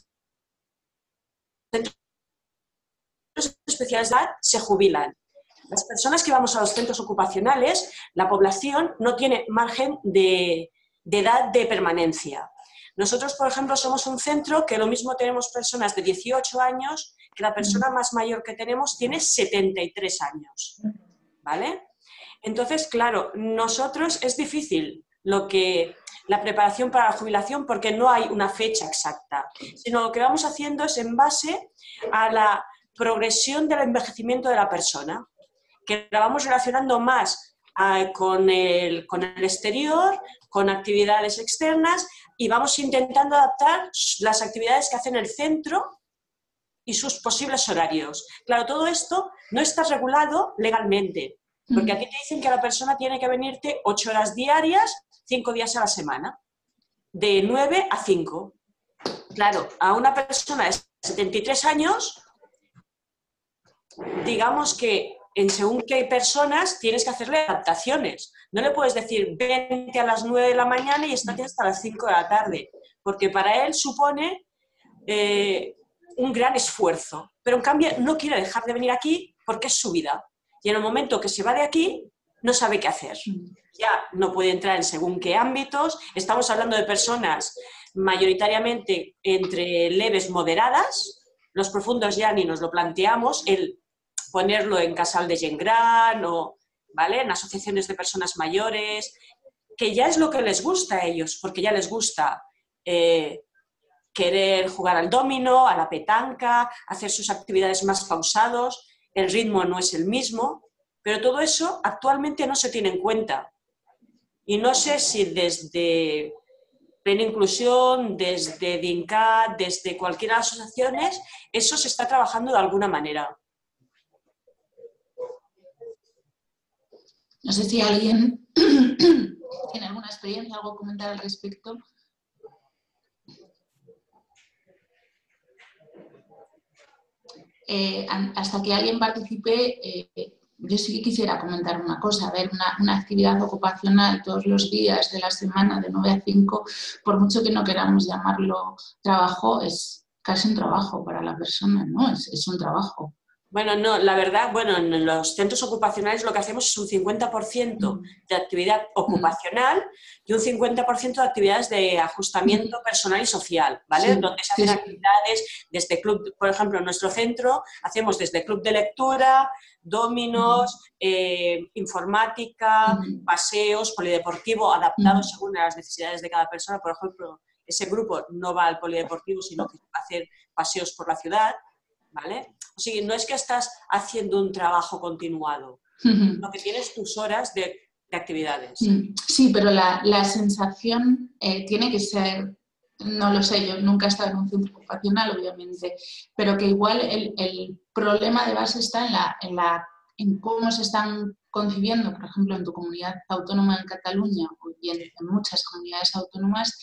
centros especiales de edad se jubilan. Las personas que vamos a los centros ocupacionales, la población no tiene margen de edad de permanencia. Nosotros, por ejemplo, somos un centro que lo mismo tenemos personas de 18 años, que la persona más mayor que tenemos tiene 73 años, ¿vale? Entonces, claro, nosotros es difícil la preparación para la jubilación porque no hay una fecha exacta, sino lo que vamos haciendo es en base a la progresión del envejecimiento de la persona, que la vamos relacionando más con el exterior, con actividades externas, y vamos intentando adaptar las actividades que hace el centro y sus posibles horarios. Claro, todo esto no está regulado legalmente, porque a ti te dicen que la persona tiene que venirte 8 horas diarias, 5 días a la semana, de 9 a 5. Claro, a una persona de 73 años, digamos que en según qué personas tienes que hacerle adaptaciones. No le puedes decir, vente a las 9 de la mañana y estate hasta las 5 de la tarde, porque para él supone un gran esfuerzo. Pero en cambio no quiere dejar de venir aquí porque es su vida. Y en el momento que se va de aquí, no sabe qué hacer. Ya no puede entrar en según qué ámbitos. Estamos hablando de personas mayoritariamente entre leves, moderadas. Los profundos ya ni nos lo planteamos, el ponerlo en casal de gent gran o, ¿vale?, en asociaciones de personas mayores, que ya es lo que les gusta a ellos, porque ya les gusta querer jugar al dominó, a la petanca, hacer sus actividades más pausados, el ritmo no es el mismo, pero todo eso actualmente no se tiene en cuenta. Y no sé si desde Plena Inclusión, desde DINCAT, desde cualquiera de las asociaciones, eso se está trabajando de alguna manera. No sé si alguien tiene alguna experiencia, algo que comentar al respecto. Hasta que alguien participe, yo sí que quisiera comentar una cosa. A ver, una actividad ocupacional todos los días de la semana de 9 a 5, por mucho que no queramos llamarlo trabajo, es casi un trabajo para la persona, ¿no? Es un trabajo. Bueno, no, la verdad, bueno, en los centros ocupacionales lo que hacemos es un 50% de actividad ocupacional y un 50% de actividades de ajustamiento personal y social, ¿vale? Sí, donde se hacen actividades desde club, por ejemplo, en nuestro centro hacemos desde club de lectura, dominos, informática, paseos, polideportivo, adaptados según las necesidades de cada persona. Por ejemplo, ese grupo no va al polideportivo, sino que va a hacer paseos por la ciudad, ¿vale? O sea, no es que estás haciendo un trabajo continuado, sino que tienes tus horas de actividades. Sí, pero la sensación tiene que ser, no lo sé, yo nunca he estado en un centro ocupacional, obviamente, pero que igual el problema de base está en cómo se están concibiendo, por ejemplo, en tu comunidad autónoma en Cataluña y en muchas comunidades autónomas,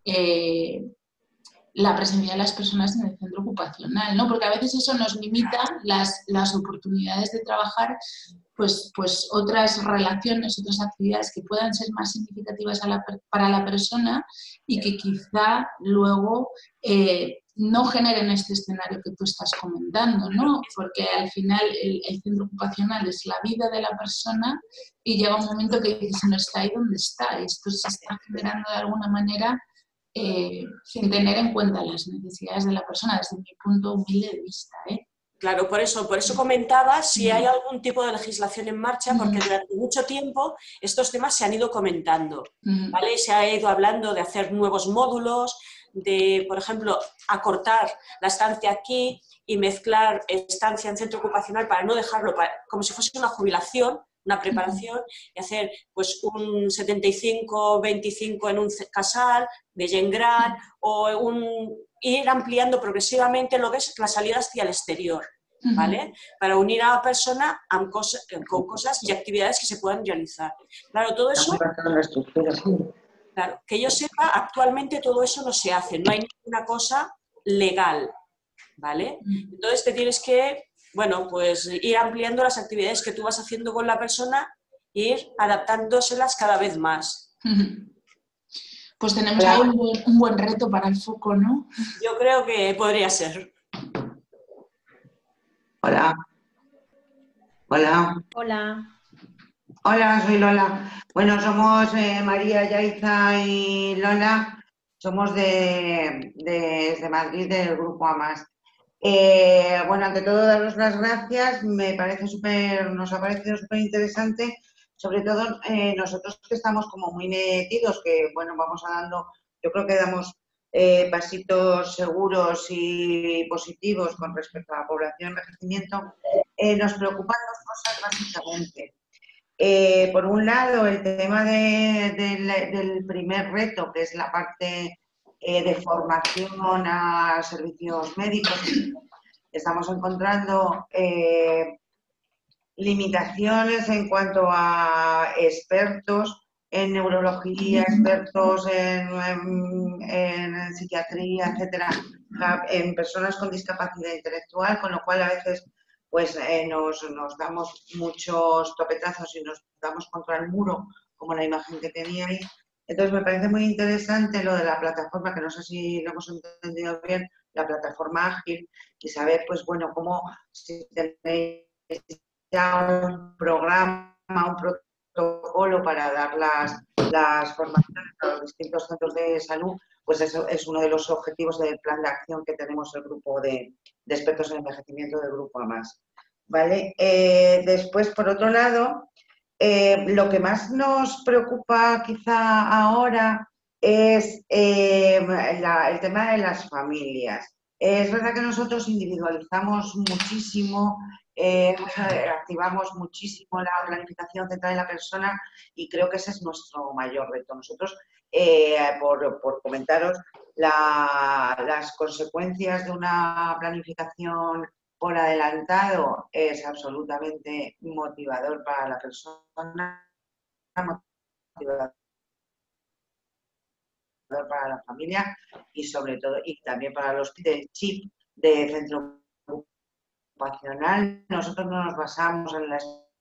la presencia de las personas en el centro ocupacional, ¿no? Porque a veces eso nos limita las oportunidades de trabajar, pues otras relaciones, otras actividades que puedan ser más significativas para la persona y que quizá luego no generen este escenario que tú estás comentando, ¿no? Porque al final el centro ocupacional es la vida de la persona y llega un momento que dices, no está ahí donde está. Esto se está generando de alguna manera sin tener en cuenta las necesidades de la persona, desde mi punto humilde de vista. Claro, por eso comentaba si hay algún tipo de legislación en marcha, porque durante mucho tiempo estos temas se han ido comentando, ¿vale? Se ha ido hablando de hacer nuevos módulos, de, por ejemplo, acortar la estancia aquí y mezclar estancia en centro ocupacional para no dejarlo como si fuese una jubilación, una preparación, y hacer pues un 75-25 en un casal de gent gran o ir ampliando progresivamente lo que es la salida hacia el exterior. ¿vale? Para unir a la persona con cosas y actividades que se puedan realizar. Claro, todo eso, claro, que yo sepa, actualmente todo eso no se hace, no hay ninguna cosa legal, ¿vale? Entonces te tienes que, bueno, pues ir ampliando las actividades que tú vas haciendo con la persona e ir adaptándoselas cada vez más. Pues tenemos ahí un buen reto para el foco, ¿no? Yo creo que podría ser. Hola. Hola. Hola. Hola, soy Lola. Bueno, somos María, Yaiza y Lola. Somos desde Madrid, del Grupo AMAS. Bueno, ante todo, daros las gracias. Nos ha parecido súper interesante. Sobre todo nosotros que estamos como muy metidos, que bueno, yo creo que damos pasitos seguros y positivos con respecto a la población en envejecimiento. Nos preocupan dos cosas básicamente. Por un lado, el tema del primer reto, que es la parte de formación a servicios médicos. Estamos encontrando limitaciones en cuanto a expertos en neurología, expertos en psiquiatría, etcétera, en personas con discapacidad intelectual, con lo cual a veces pues nos damos muchos topetazos y nos damos contra el muro, como la imagen que tenía ahí. Entonces me parece muy interesante lo de la plataforma, que no sé si lo hemos entendido bien, la plataforma ágil, y saber, pues bueno, cómo si tenéis ya un programa, un protocolo para dar las formaciones a los distintos centros de salud, pues eso es uno de los objetivos del plan de acción que tenemos el grupo de expertos en envejecimiento del Grupo AMAS. ¿Vale? Después, por otro lado, lo que más nos preocupa quizá ahora es el tema de las familias. Es verdad que nosotros individualizamos muchísimo, activamos muchísimo la planificación central de la persona y creo que ese es nuestro mayor reto. Nosotros, por comentaros, las consecuencias de una planificación por adelantado es absolutamente motivador para la persona, motivador para la familia y sobre todo, y también para los del chip de centro ocupacional. Nosotros no nos basamos en la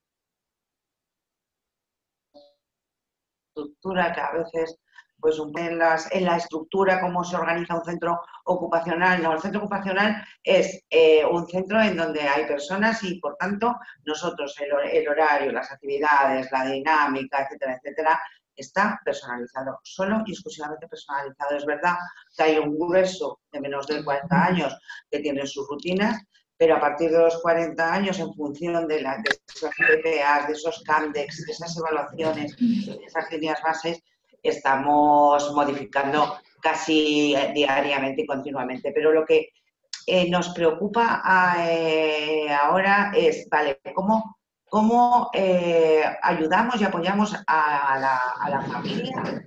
estructura que a veces pues en la estructura, cómo se organiza un centro ocupacional. No, el centro ocupacional es un centro en donde hay personas y, por tanto, nosotros el horario, las actividades, la dinámica, etcétera, etcétera, está personalizado, solo y exclusivamente personalizado. Es verdad que hay un grueso de menos de 40 años que tienen sus rutinas, pero a partir de los 40 años, en función de esos PPAs, de esos CAMDEX, de esas evaluaciones, de esas líneas bases, estamos modificando casi diariamente y continuamente. Pero lo que nos preocupa ahora es, vale, ¿cómo ayudamos y apoyamos a la familia?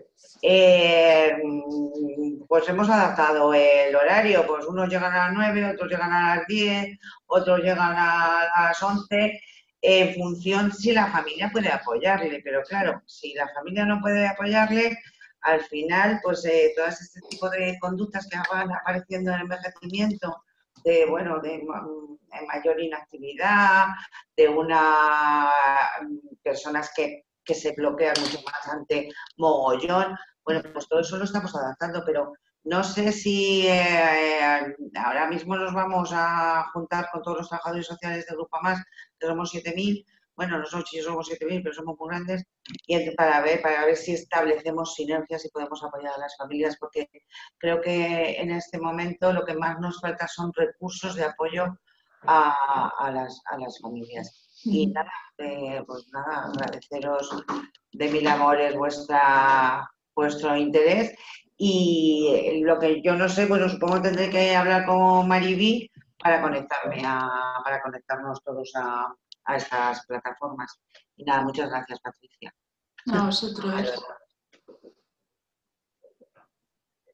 Pues hemos adaptado el horario, pues unos llegan a las 9, otros llegan a las 10, otros llegan a las 11, en función si la familia puede apoyarle, pero claro, si la familia no puede apoyarle, al final, pues todas este tipo de conductas que van apareciendo en el envejecimiento, de mayor inactividad, de personas que se bloquean mucho más ante mogollón, bueno, pues todo eso lo estamos adaptando, pero no sé si ahora mismo nos vamos a juntar con todos los trabajadores sociales del Grupo AMAS, que somos 7.000, bueno, no sé si somos 7.000, pero somos muy grandes, y para ver si establecemos sinergias y podemos apoyar a las familias, porque creo que en este momento lo que más nos falta son recursos de apoyo a las familias. Y nada, pues nada, agradeceros de mil amores vuestro interés. Y lo que yo no sé, bueno, supongo que tendré que hablar con Mariví para conectarnos todos a estas plataformas. Y nada, muchas gracias, Patricia. A vosotros.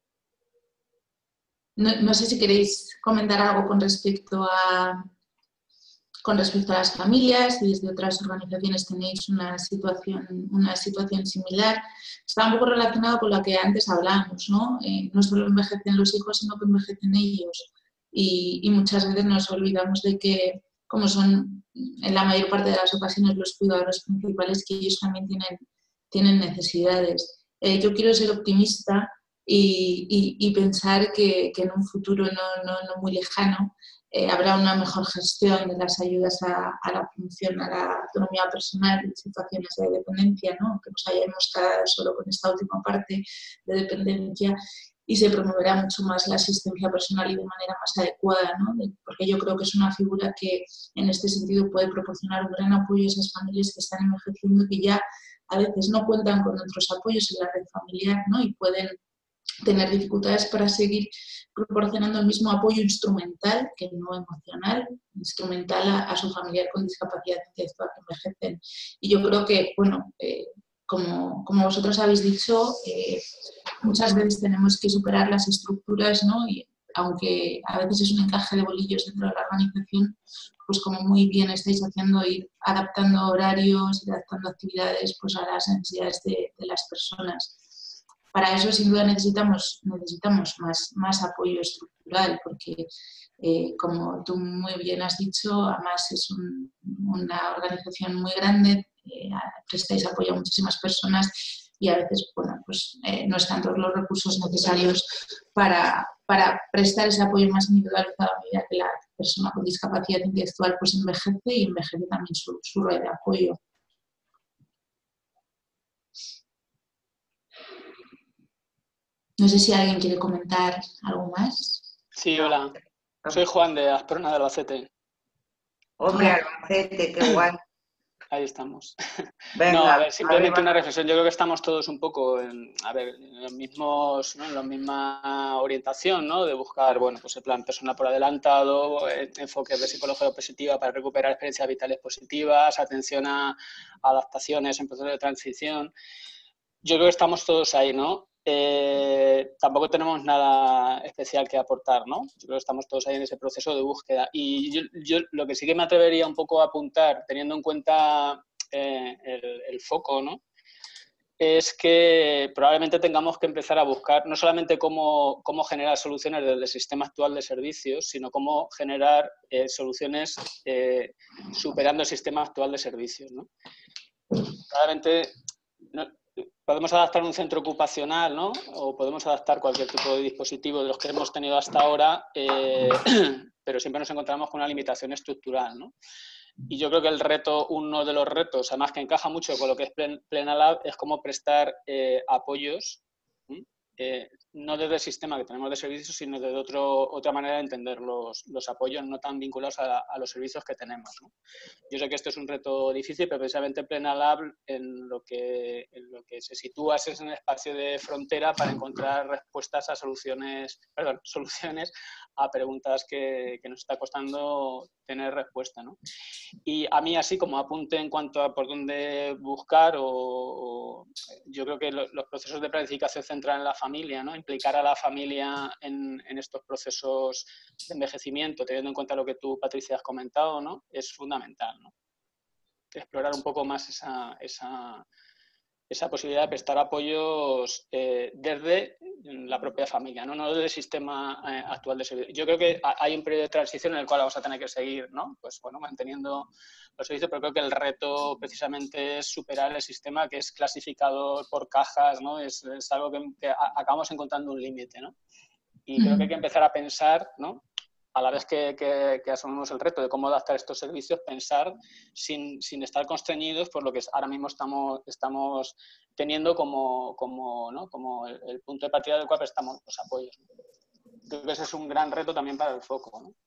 No sé si queréis comentar algo con respecto a con respecto a las familias, y desde otras organizaciones tenéis una situación similar, está un poco relacionado con lo que antes hablábamos, ¿no? No solo envejecen los hijos, sino que envejecen ellos. Y muchas veces nos olvidamos de que, como son en la mayor parte de las ocasiones los cuidadores principales, que ellos también tienen necesidades. Yo quiero ser optimista y pensar que en un futuro no muy lejano habrá una mejor gestión de las ayudas a la promoción, a la autonomía personal en situaciones de dependencia, ¿no? Que nos hayamos quedado solo con esta última parte de dependencia, y se promoverá mucho más la asistencia personal y de manera más adecuada, ¿no? Porque yo creo que es una figura que en este sentido puede proporcionar un gran apoyo a esas familias que están envejeciendo, que ya a veces no cuentan con otros apoyos en la red familiar, ¿no? Y pueden tener dificultades para seguir proporcionando el mismo apoyo instrumental, que no emocional, instrumental a su familiar con discapacidad intelectual que envejecen. Y yo creo que, bueno, como vosotros habéis dicho, muchas veces tenemos que superar las estructuras, ¿no? Y aunque a veces es un encaje de bolillos dentro de la organización, pues como muy bien estáis haciendo, ir adaptando horarios, ir adaptando actividades pues a las necesidades de las personas. Para eso, sin duda, necesitamos más apoyo estructural, porque, como tú muy bien has dicho, además es una organización muy grande, prestáis apoyo a muchísimas personas y a veces, bueno, pues no están todos los recursos necesarios para prestar ese apoyo más individualizado a medida que la persona con discapacidad intelectual pues envejece, y envejece también su red de apoyo. No sé si alguien quiere comentar algo más. Sí, hola. Soy Juan de Asprona de Albacete. Hombre, Albacete, qué guay. Ahí estamos. Venga, no, a ver, simplemente arriba. una reflexión. Yo creo que estamos todos un poco en los mismos, ¿no? En la misma orientación, ¿no? De buscar, bueno, pues el plan persona por adelantado, enfoques de psicología positiva para recuperar experiencias vitales positivas, atención a adaptaciones en procesos de transición. Yo creo que estamos todos ahí, ¿no? Tampoco tenemos nada especial que aportar, ¿no? Yo creo que estamos todos ahí en ese proceso de búsqueda. Y yo lo que sí que me atrevería un poco a apuntar, teniendo en cuenta el foco, ¿no? Es que probablemente tengamos que empezar a buscar no solamente cómo generar soluciones desde el sistema actual de servicios, sino cómo generar soluciones superando el sistema actual de servicios, ¿no? Probablemente podemos adaptar un centro ocupacional, ¿no? O podemos adaptar cualquier tipo de dispositivo de los que hemos tenido hasta ahora, pero siempre nos encontramos con una limitación estructural, ¿no? Y yo creo que uno de los retos, además que encaja mucho con lo que es Plenalab, es cómo prestar apoyos, no desde el sistema que tenemos de servicios, sino desde otra manera de entender los apoyos no tan vinculados a los servicios que tenemos, ¿no? Yo sé que esto es un reto difícil, pero precisamente Plenalab en lo que se sitúa es en el espacio de frontera para encontrar respuestas a soluciones a preguntas que nos está costando tener respuesta, ¿no? Y a mí, así como apunte en cuanto a por dónde buscar, yo creo que los procesos de planificación central en la familia, ¿no? Implicar a la familia en estos procesos de envejecimiento, teniendo en cuenta lo que tú, Patricia, has comentado, ¿no? Es fundamental, ¿no? Explorar un poco más esa posibilidad de prestar apoyos desde la propia familia, no desde el sistema actual de servicios. Yo creo que hay un periodo de transición en el cual vamos a tener que seguir, ¿no? Pues bueno, manteniendo los servicios, pero creo que el reto precisamente es superar el sistema que es clasificado por cajas, ¿no? Es algo que acabamos encontrando un límite, ¿no? Y creo que hay que empezar a pensar, ¿no? A la vez que asumimos el reto de cómo adaptar estos servicios, pensar sin estar constreñidos por lo que ahora mismo estamos teniendo como el punto de partida del cual prestamos los apoyos. Creo que ese es un gran reto también para el foco, ¿no?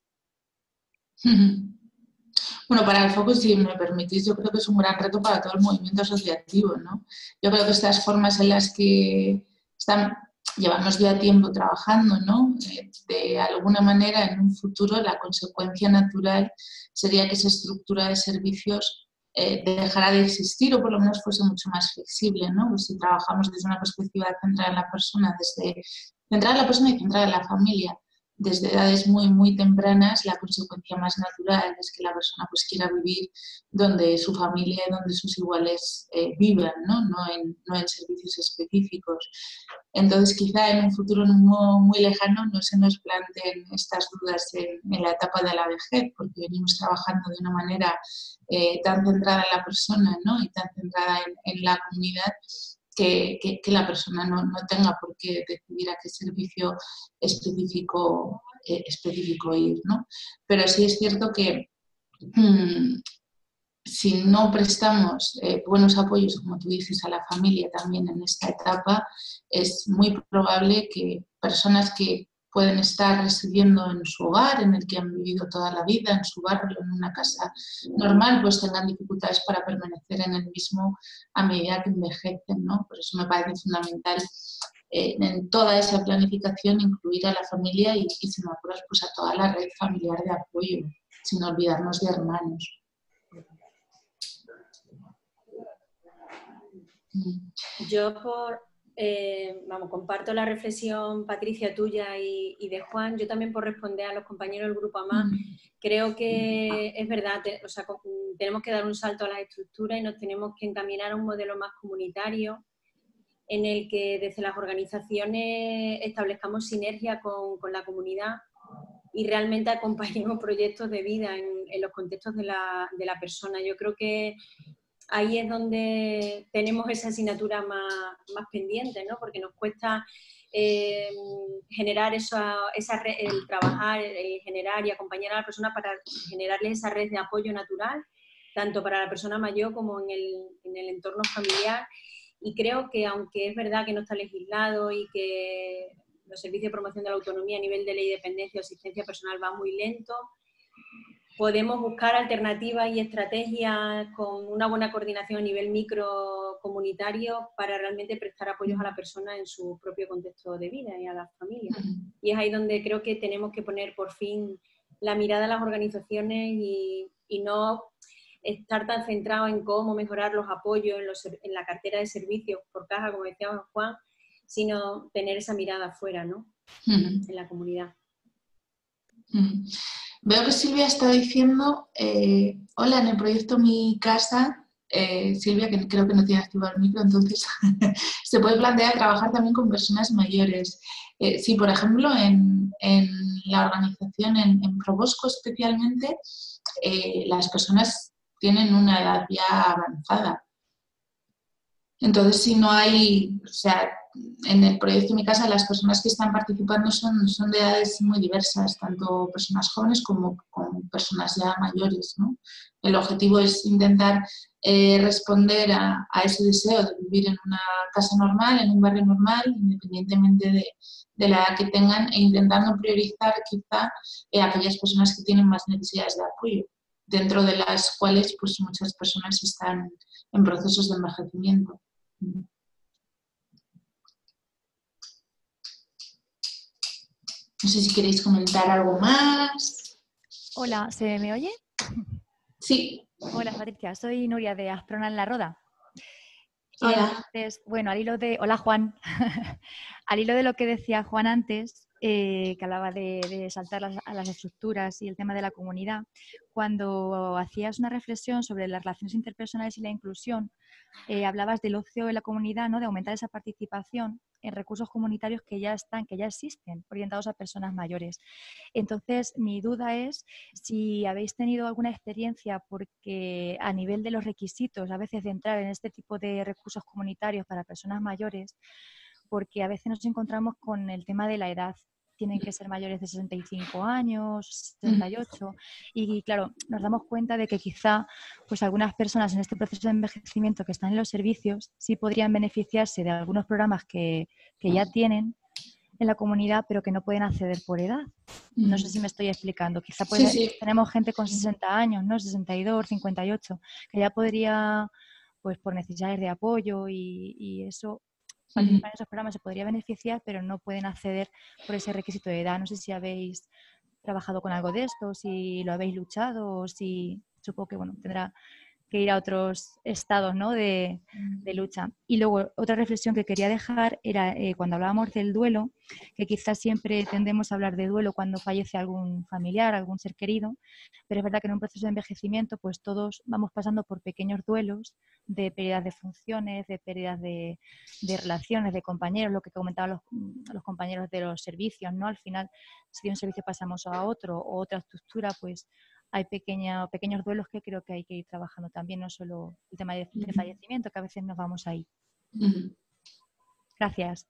Bueno, para el foco, si me permitís, yo creo que es un gran reto para todo el movimiento asociativo, ¿no? Yo creo que estas formas en las que llevamos ya tiempo trabajando, ¿no? De alguna manera, en un futuro, la consecuencia natural sería que esa estructura de servicios dejara de existir, o por lo menos fuese mucho más flexible, ¿no? Pues si trabajamos desde una perspectiva centrada en la persona, centrada en la persona y centrada en la familia, desde edades muy, muy tempranas, la consecuencia más natural es que la persona pues quiera vivir donde su familia y donde sus iguales vivan, ¿no? No en servicios específicos. Entonces, quizá en un futuro muy lejano no se nos planteen estas dudas en la etapa de la vejez, porque venimos trabajando de una manera tan centrada en la persona, ¿no? Y tan centrada en la comunidad, que la persona no tenga por qué decidir a qué servicio específico ir, ¿no? Pero sí es cierto que si no prestamos buenos apoyos, como tú dices, a la familia también en esta etapa, es muy probable que personas que pueden estar residiendo en su hogar, en el que han vivido toda la vida, en su barrio, en una casa normal, pues tengan dificultades para permanecer en el mismo a medida que envejecen, ¿no? Por eso me parece fundamental en toda esa planificación incluir a la familia y si me apuras, pues a toda la red familiar de apoyo, sin olvidarnos de hermanos. Yo comparto la reflexión, Patricia, tuya y de Juan. Yo también, por responder a los compañeros del Grupo AMA, creo que es verdad, tenemos que dar un salto a la estructura y nos tenemos que encaminar a un modelo más comunitario en el que desde las organizaciones establezcamos sinergia con la comunidad y realmente acompañemos proyectos de vida en los contextos de la persona. Yo creo que ahí es donde tenemos esa asignatura más pendiente, ¿no? Porque nos cuesta generar el trabajar, el generar y acompañar a la persona para generarle esa red de apoyo natural, tanto para la persona mayor como en el entorno familiar. Y creo que, aunque es verdad que no está legislado y que los servicios de promoción de la autonomía a nivel de ley de dependencia o asistencia personal va muy lento, podemos buscar alternativas y estrategias con una buena coordinación a nivel microcomunitario para realmente prestar apoyos a la persona en su propio contexto de vida y a la familia. Y es ahí donde creo que tenemos que poner por fin la mirada a las organizaciones y no estar tan centrado en cómo mejorar los apoyos en la cartera de servicios por caja, como decía Juan, sino tener esa mirada afuera, ¿no? En la comunidad. Veo que Silvia está diciendo, hola, en el proyecto Mi Casa, Silvia, que creo que no tiene activado el micro, entonces se puede plantear trabajar también con personas mayores. Sí, por ejemplo, en la organización, en Probosco especialmente, las personas tienen una edad ya avanzada. Entonces, si no hay, o sea, en el proyecto Mi Casa las personas que están participando son de edades muy diversas, tanto personas jóvenes como personas ya mayores, ¿no? El objetivo es intentar responder a ese deseo de vivir en una casa normal, en un barrio normal, independientemente de la edad que tengan, e intentando priorizar quizá aquellas personas que tienen más necesidades de apoyo, dentro de las cuales pues muchas personas están en procesos de envejecimiento. No sé si queréis comentar algo más. Hola, ¿se me oye? Sí. Hola, Patricia, soy Nuria de Asprona en la Roda. Hola. Entonces, bueno, hola Juan, al hilo de lo que decía Juan antes, que hablaba de saltar a las estructuras y el tema de la comunidad, cuando hacías una reflexión sobre las relaciones interpersonales y la inclusión, hablabas del ocio en la comunidad, ¿no? De aumentar esa participación en recursos comunitarios que ya existen, orientados a personas mayores. Entonces, mi duda es si habéis tenido alguna experiencia, porque a nivel de los requisitos, a veces de entrar en este tipo de recursos comunitarios para personas mayores, porque a veces nos encontramos con el tema de la edad. Tienen que ser mayores de 65 años, 68, y claro, nos damos cuenta de que quizá pues algunas personas en este proceso de envejecimiento que están en los servicios sí podrían beneficiarse de algunos programas que ya tienen en la comunidad, pero que no pueden acceder por edad. No sé si me estoy explicando. Quizá tenemos gente con 60 años, ¿no? 62, 58, que ya podría, pues por necesidades de apoyo y eso, participar en esos programas se podría beneficiar, pero no pueden acceder por ese requisito de edad. No sé si habéis trabajado con algo de esto, si lo habéis luchado o si, supongo que bueno, que ir a otros estados, ¿no? de lucha. Y luego otra reflexión que quería dejar era cuando hablábamos del duelo, que quizás siempre tendemos a hablar de duelo cuando fallece algún familiar, algún ser querido, pero es verdad que en un proceso de envejecimiento pues todos vamos pasando por pequeños duelos de pérdidas de funciones, de pérdidas de relaciones, de compañeros, lo que comentaban los compañeros de los servicios, ¿no? Al final, si de un servicio pasamos a otro o otra estructura, pues hay pequeños duelos que creo que hay que ir trabajando también, no solo el tema de fallecimiento, que a veces nos vamos ahí. Gracias.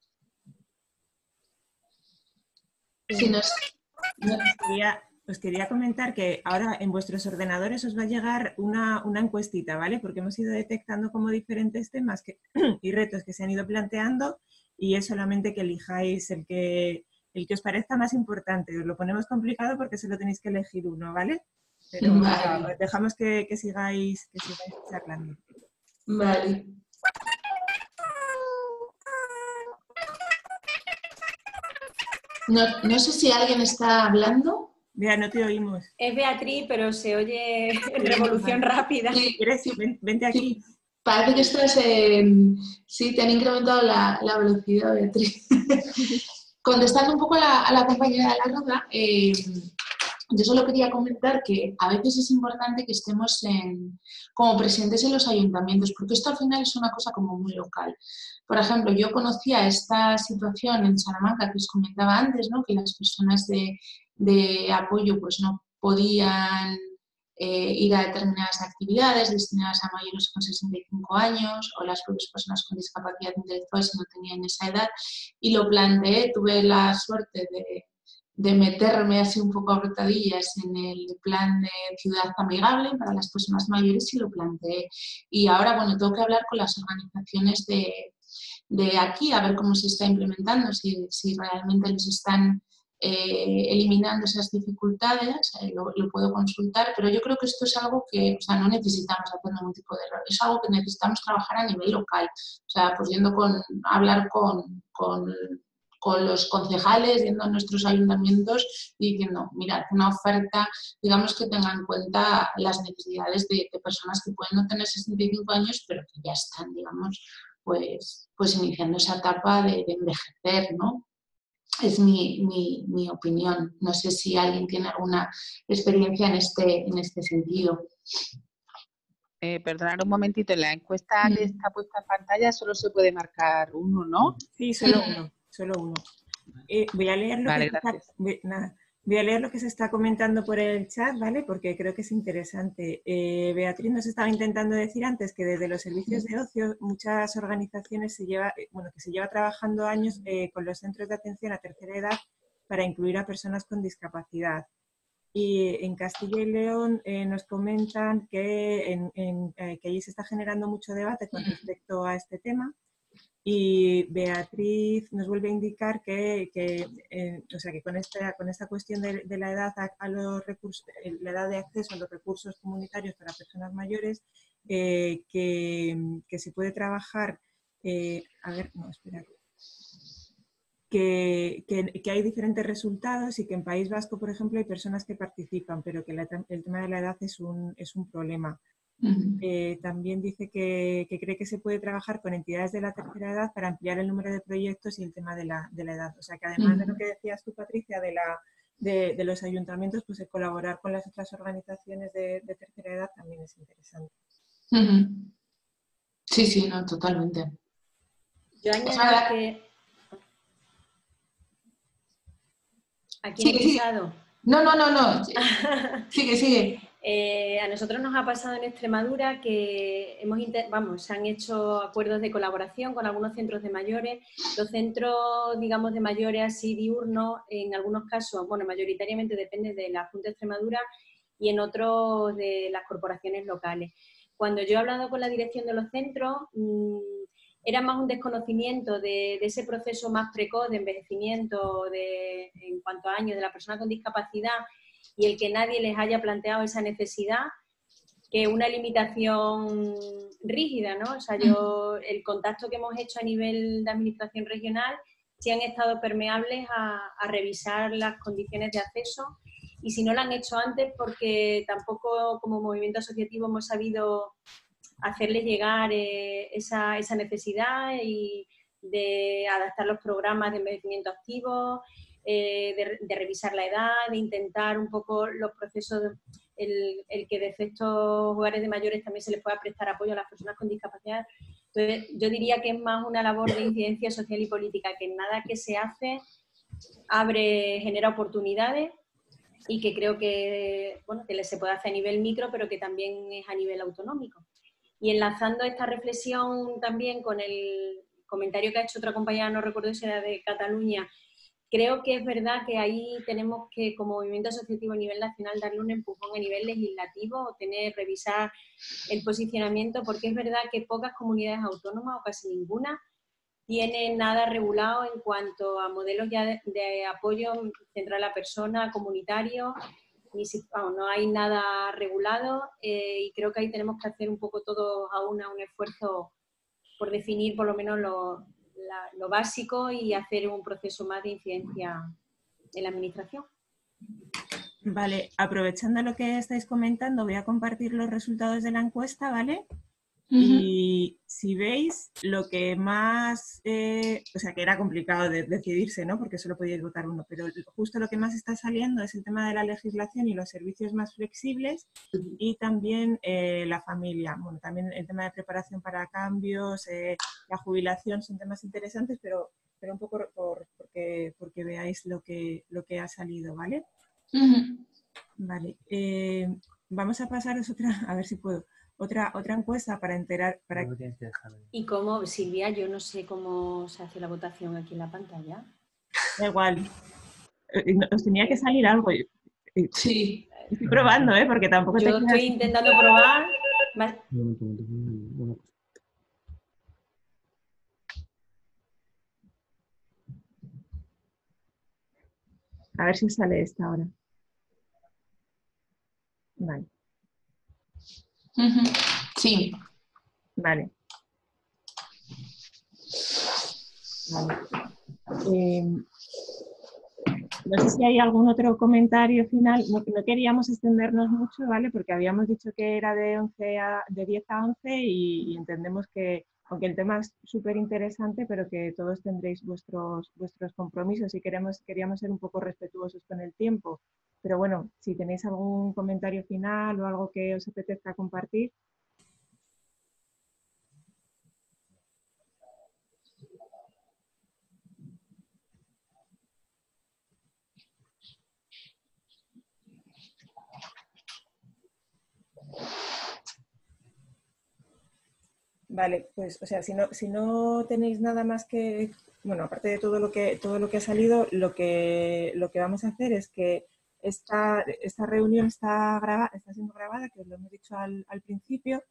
Os quería comentar que ahora en vuestros ordenadores os va a llegar una encuestita, ¿vale? Porque hemos ido detectando como diferentes temas y retos que se han ido planteando y es solamente que elijáis el que os parezca más importante. Os lo ponemos complicado porque solo tenéis que elegir uno, ¿vale? Pero vale. Dejamos que sigáis charlando. Vale. No sé si alguien está hablando. Bea, no te oímos. Es Beatriz, pero se oye en revolución rápida. Vente aquí. Sí, parece que estás Sí, te han incrementado la velocidad, Beatriz. Contestando un poco a la compañera de la rueda, yo solo quería comentar que a veces es importante que estemos como presentes en los ayuntamientos, porque esto al final es una cosa como muy local. Por ejemplo, yo conocía esta situación en Salamanca que os comentaba antes, ¿no? Que las personas de apoyo pues no podían ir a determinadas actividades destinadas a mayores con 65 años o las propias personas con discapacidad intelectual si no tenían esa edad, y lo planteé, tuve la suerte de meterme así un poco a brotadillas en el plan de ciudad amigable para las personas mayores y lo planteé. Y ahora, bueno, tengo que hablar con las organizaciones de aquí a ver cómo se está implementando, si realmente les están eliminando esas dificultades, lo puedo consultar, pero yo creo que esto es algo que, o sea, no necesitamos hacer ningún tipo de error, es algo que necesitamos trabajar a nivel local, o sea, pues yendo a hablar con los concejales, yendo a nuestros ayuntamientos y diciendo, mirad, una oferta, digamos, que tenga en cuenta las necesidades de personas que pueden no tener 65 años, pero que ya están, digamos, pues iniciando esa etapa de envejecer, ¿no? Es mi opinión. No sé si alguien tiene alguna experiencia en este sentido. Perdonad un momentito, en la encuesta que está puesta en pantalla solo se puede marcar uno, ¿no? Sí, solo uno. Voy a leer voy a leer lo que se está comentando por el chat, ¿vale? Porque creo que es interesante. Beatriz nos estaba intentando decir antes que desde los servicios de ocio muchas organizaciones que se lleva trabajando años con los centros de atención a tercera edad para incluir a personas con discapacidad. Y en Castilla y León nos comentan que allí se está generando mucho debate con respecto a este tema. Y Beatriz nos vuelve a indicar que con esta cuestión de la edad a los recursos, la edad de acceso a los recursos comunitarios para personas mayores, que se puede trabajar, que hay diferentes resultados y que en País Vasco, por ejemplo, hay personas que participan, pero que el tema de la edad es un problema. También dice que cree que se puede trabajar con entidades de la tercera edad para ampliar el número de proyectos y el tema de la edad. O sea que además de lo que decías tú, Patricia, de los ayuntamientos, pues el colaborar con las otras organizaciones de tercera edad también es interesante. Sí, no, totalmente. Yo añado que... ¿A quién he pisado? No. Sigue. A nosotros nos ha pasado en Extremadura que se han hecho acuerdos de colaboración con algunos centros de mayores. Los centros, digamos, de mayores así diurnos, en algunos casos, mayoritariamente depende de la Junta de Extremadura y en otros de las corporaciones locales. Cuando yo he hablado con la dirección de los centros, era más un desconocimiento de ese proceso más precoz de envejecimiento en cuanto a años de la persona con discapacidad, y el que nadie les haya planteado esa necesidad, que una limitación rígida, ¿no? O sea, el contacto que hemos hecho a nivel de administración regional sí han estado permeables a revisar las condiciones de acceso y si no lo han hecho antes porque tampoco como movimiento asociativo hemos sabido hacerles llegar esa necesidad y de adaptar los programas de envejecimiento activo, de revisar la edad, de intentar un poco los procesos, el que desde estos hogares de mayores también se les pueda prestar apoyo a las personas con discapacidad. Entonces, yo diría que es más una labor de incidencia social y política, que nada que se hace genera oportunidades y que creo que, bueno, que se puede hacer a nivel micro, pero que también es a nivel autonómico. Y enlazando esta reflexión también con el comentario que ha hecho otra compañera, no recuerdo si era de Cataluña, creo que es verdad que ahí tenemos que, como movimiento asociativo a nivel nacional, darle un empujón a nivel legislativo, revisar el posicionamiento, porque es verdad que pocas comunidades autónomas, o casi ninguna, tienen nada regulado en cuanto a modelos ya de apoyo central a la persona, comunitario, no hay nada regulado, y creo que ahí tenemos que hacer un poco todos a un esfuerzo por definir por lo menos lo básico y hacer un proceso más de incidencia en la administración. Vale, aprovechando lo que estáis comentando, voy a compartir los resultados de la encuesta, ¿vale? Y si veis, lo que más, o sea, que era complicado de decidirse, ¿no? Porque solo podíais votar uno, pero justo lo que más está saliendo es el tema de la legislación y los servicios más flexibles y también la familia. Bueno, también el tema de preparación para cambios, la jubilación son temas interesantes, pero un poco porque veáis lo que ha salido, ¿vale? Vale, vamos a pasaros otra, a ver si puedo. Otra encuesta para enterar... ¿Y cómo, Silvia? Yo no sé cómo se hace la votación aquí en la pantalla. Da igual. Os tenía que salir algo. Sí. Estoy probando, porque tampoco yo estoy intentando probar. A ver si sale esta ahora. Vale. Sí. Vale. No sé si hay algún otro comentario final. No queríamos extendernos mucho, ¿vale? Porque habíamos dicho que era de 10 a 11 y entendemos que, aunque el tema es súper interesante, pero que todos tendréis vuestros compromisos y queríamos ser un poco respetuosos con el tiempo. Pero bueno, si tenéis algún comentario final o algo que os apetezca compartir. Vale, pues, o sea, si no tenéis nada más que, bueno, aparte de todo lo que ha salido, lo que vamos a hacer es que esta reunión está siendo grabada, que os lo hemos dicho al principio,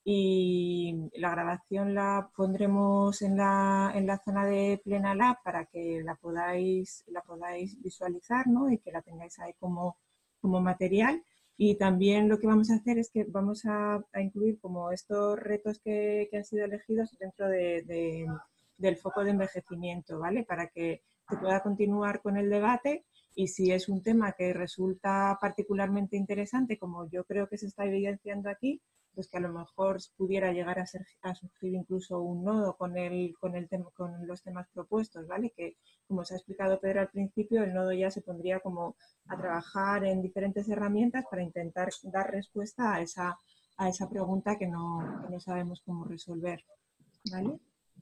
y la grabación la pondremos en la zona de Plena Lab para que la podáis visualizar, ¿no? Y que la tengáis ahí como material. Y también lo que vamos a hacer es que vamos a incluir como estos retos que han sido elegidos dentro del foco de envejecimiento, ¿vale? Para que se pueda continuar con el debate y si es un tema que resulta particularmente interesante, como yo creo que se está evidenciando aquí, pues que a lo mejor pudiera llegar a surgir incluso un nodo con los temas propuestos, ¿vale? Que, como os ha explicado Pedro al principio, el nodo ya se pondría como a trabajar en diferentes herramientas para intentar dar respuesta a esa pregunta que no sabemos cómo resolver, ¿vale?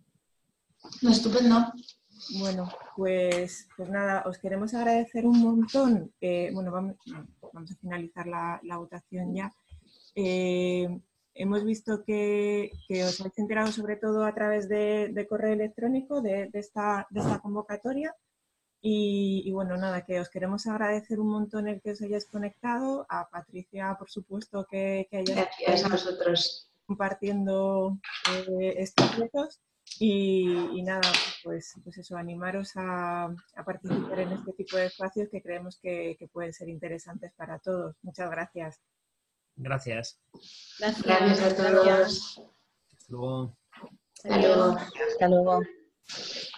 Estupendo. Bueno, pues nada, os queremos agradecer un montón. Bueno, vamos a finalizar la votación ya. Hemos visto que os habéis enterado sobre todo a través de correo electrónico de esta convocatoria y bueno, nada, que os queremos agradecer un montón el que os hayáis conectado, a Patricia, por supuesto, que hayáis Gracias a vosotros. Compartiendo estos retos y nada, pues eso, animaros a participar en este tipo de espacios que creemos que pueden ser interesantes para todos. Muchas gracias. Gracias. Gracias a todos. Hasta luego. Hasta luego. Hasta luego.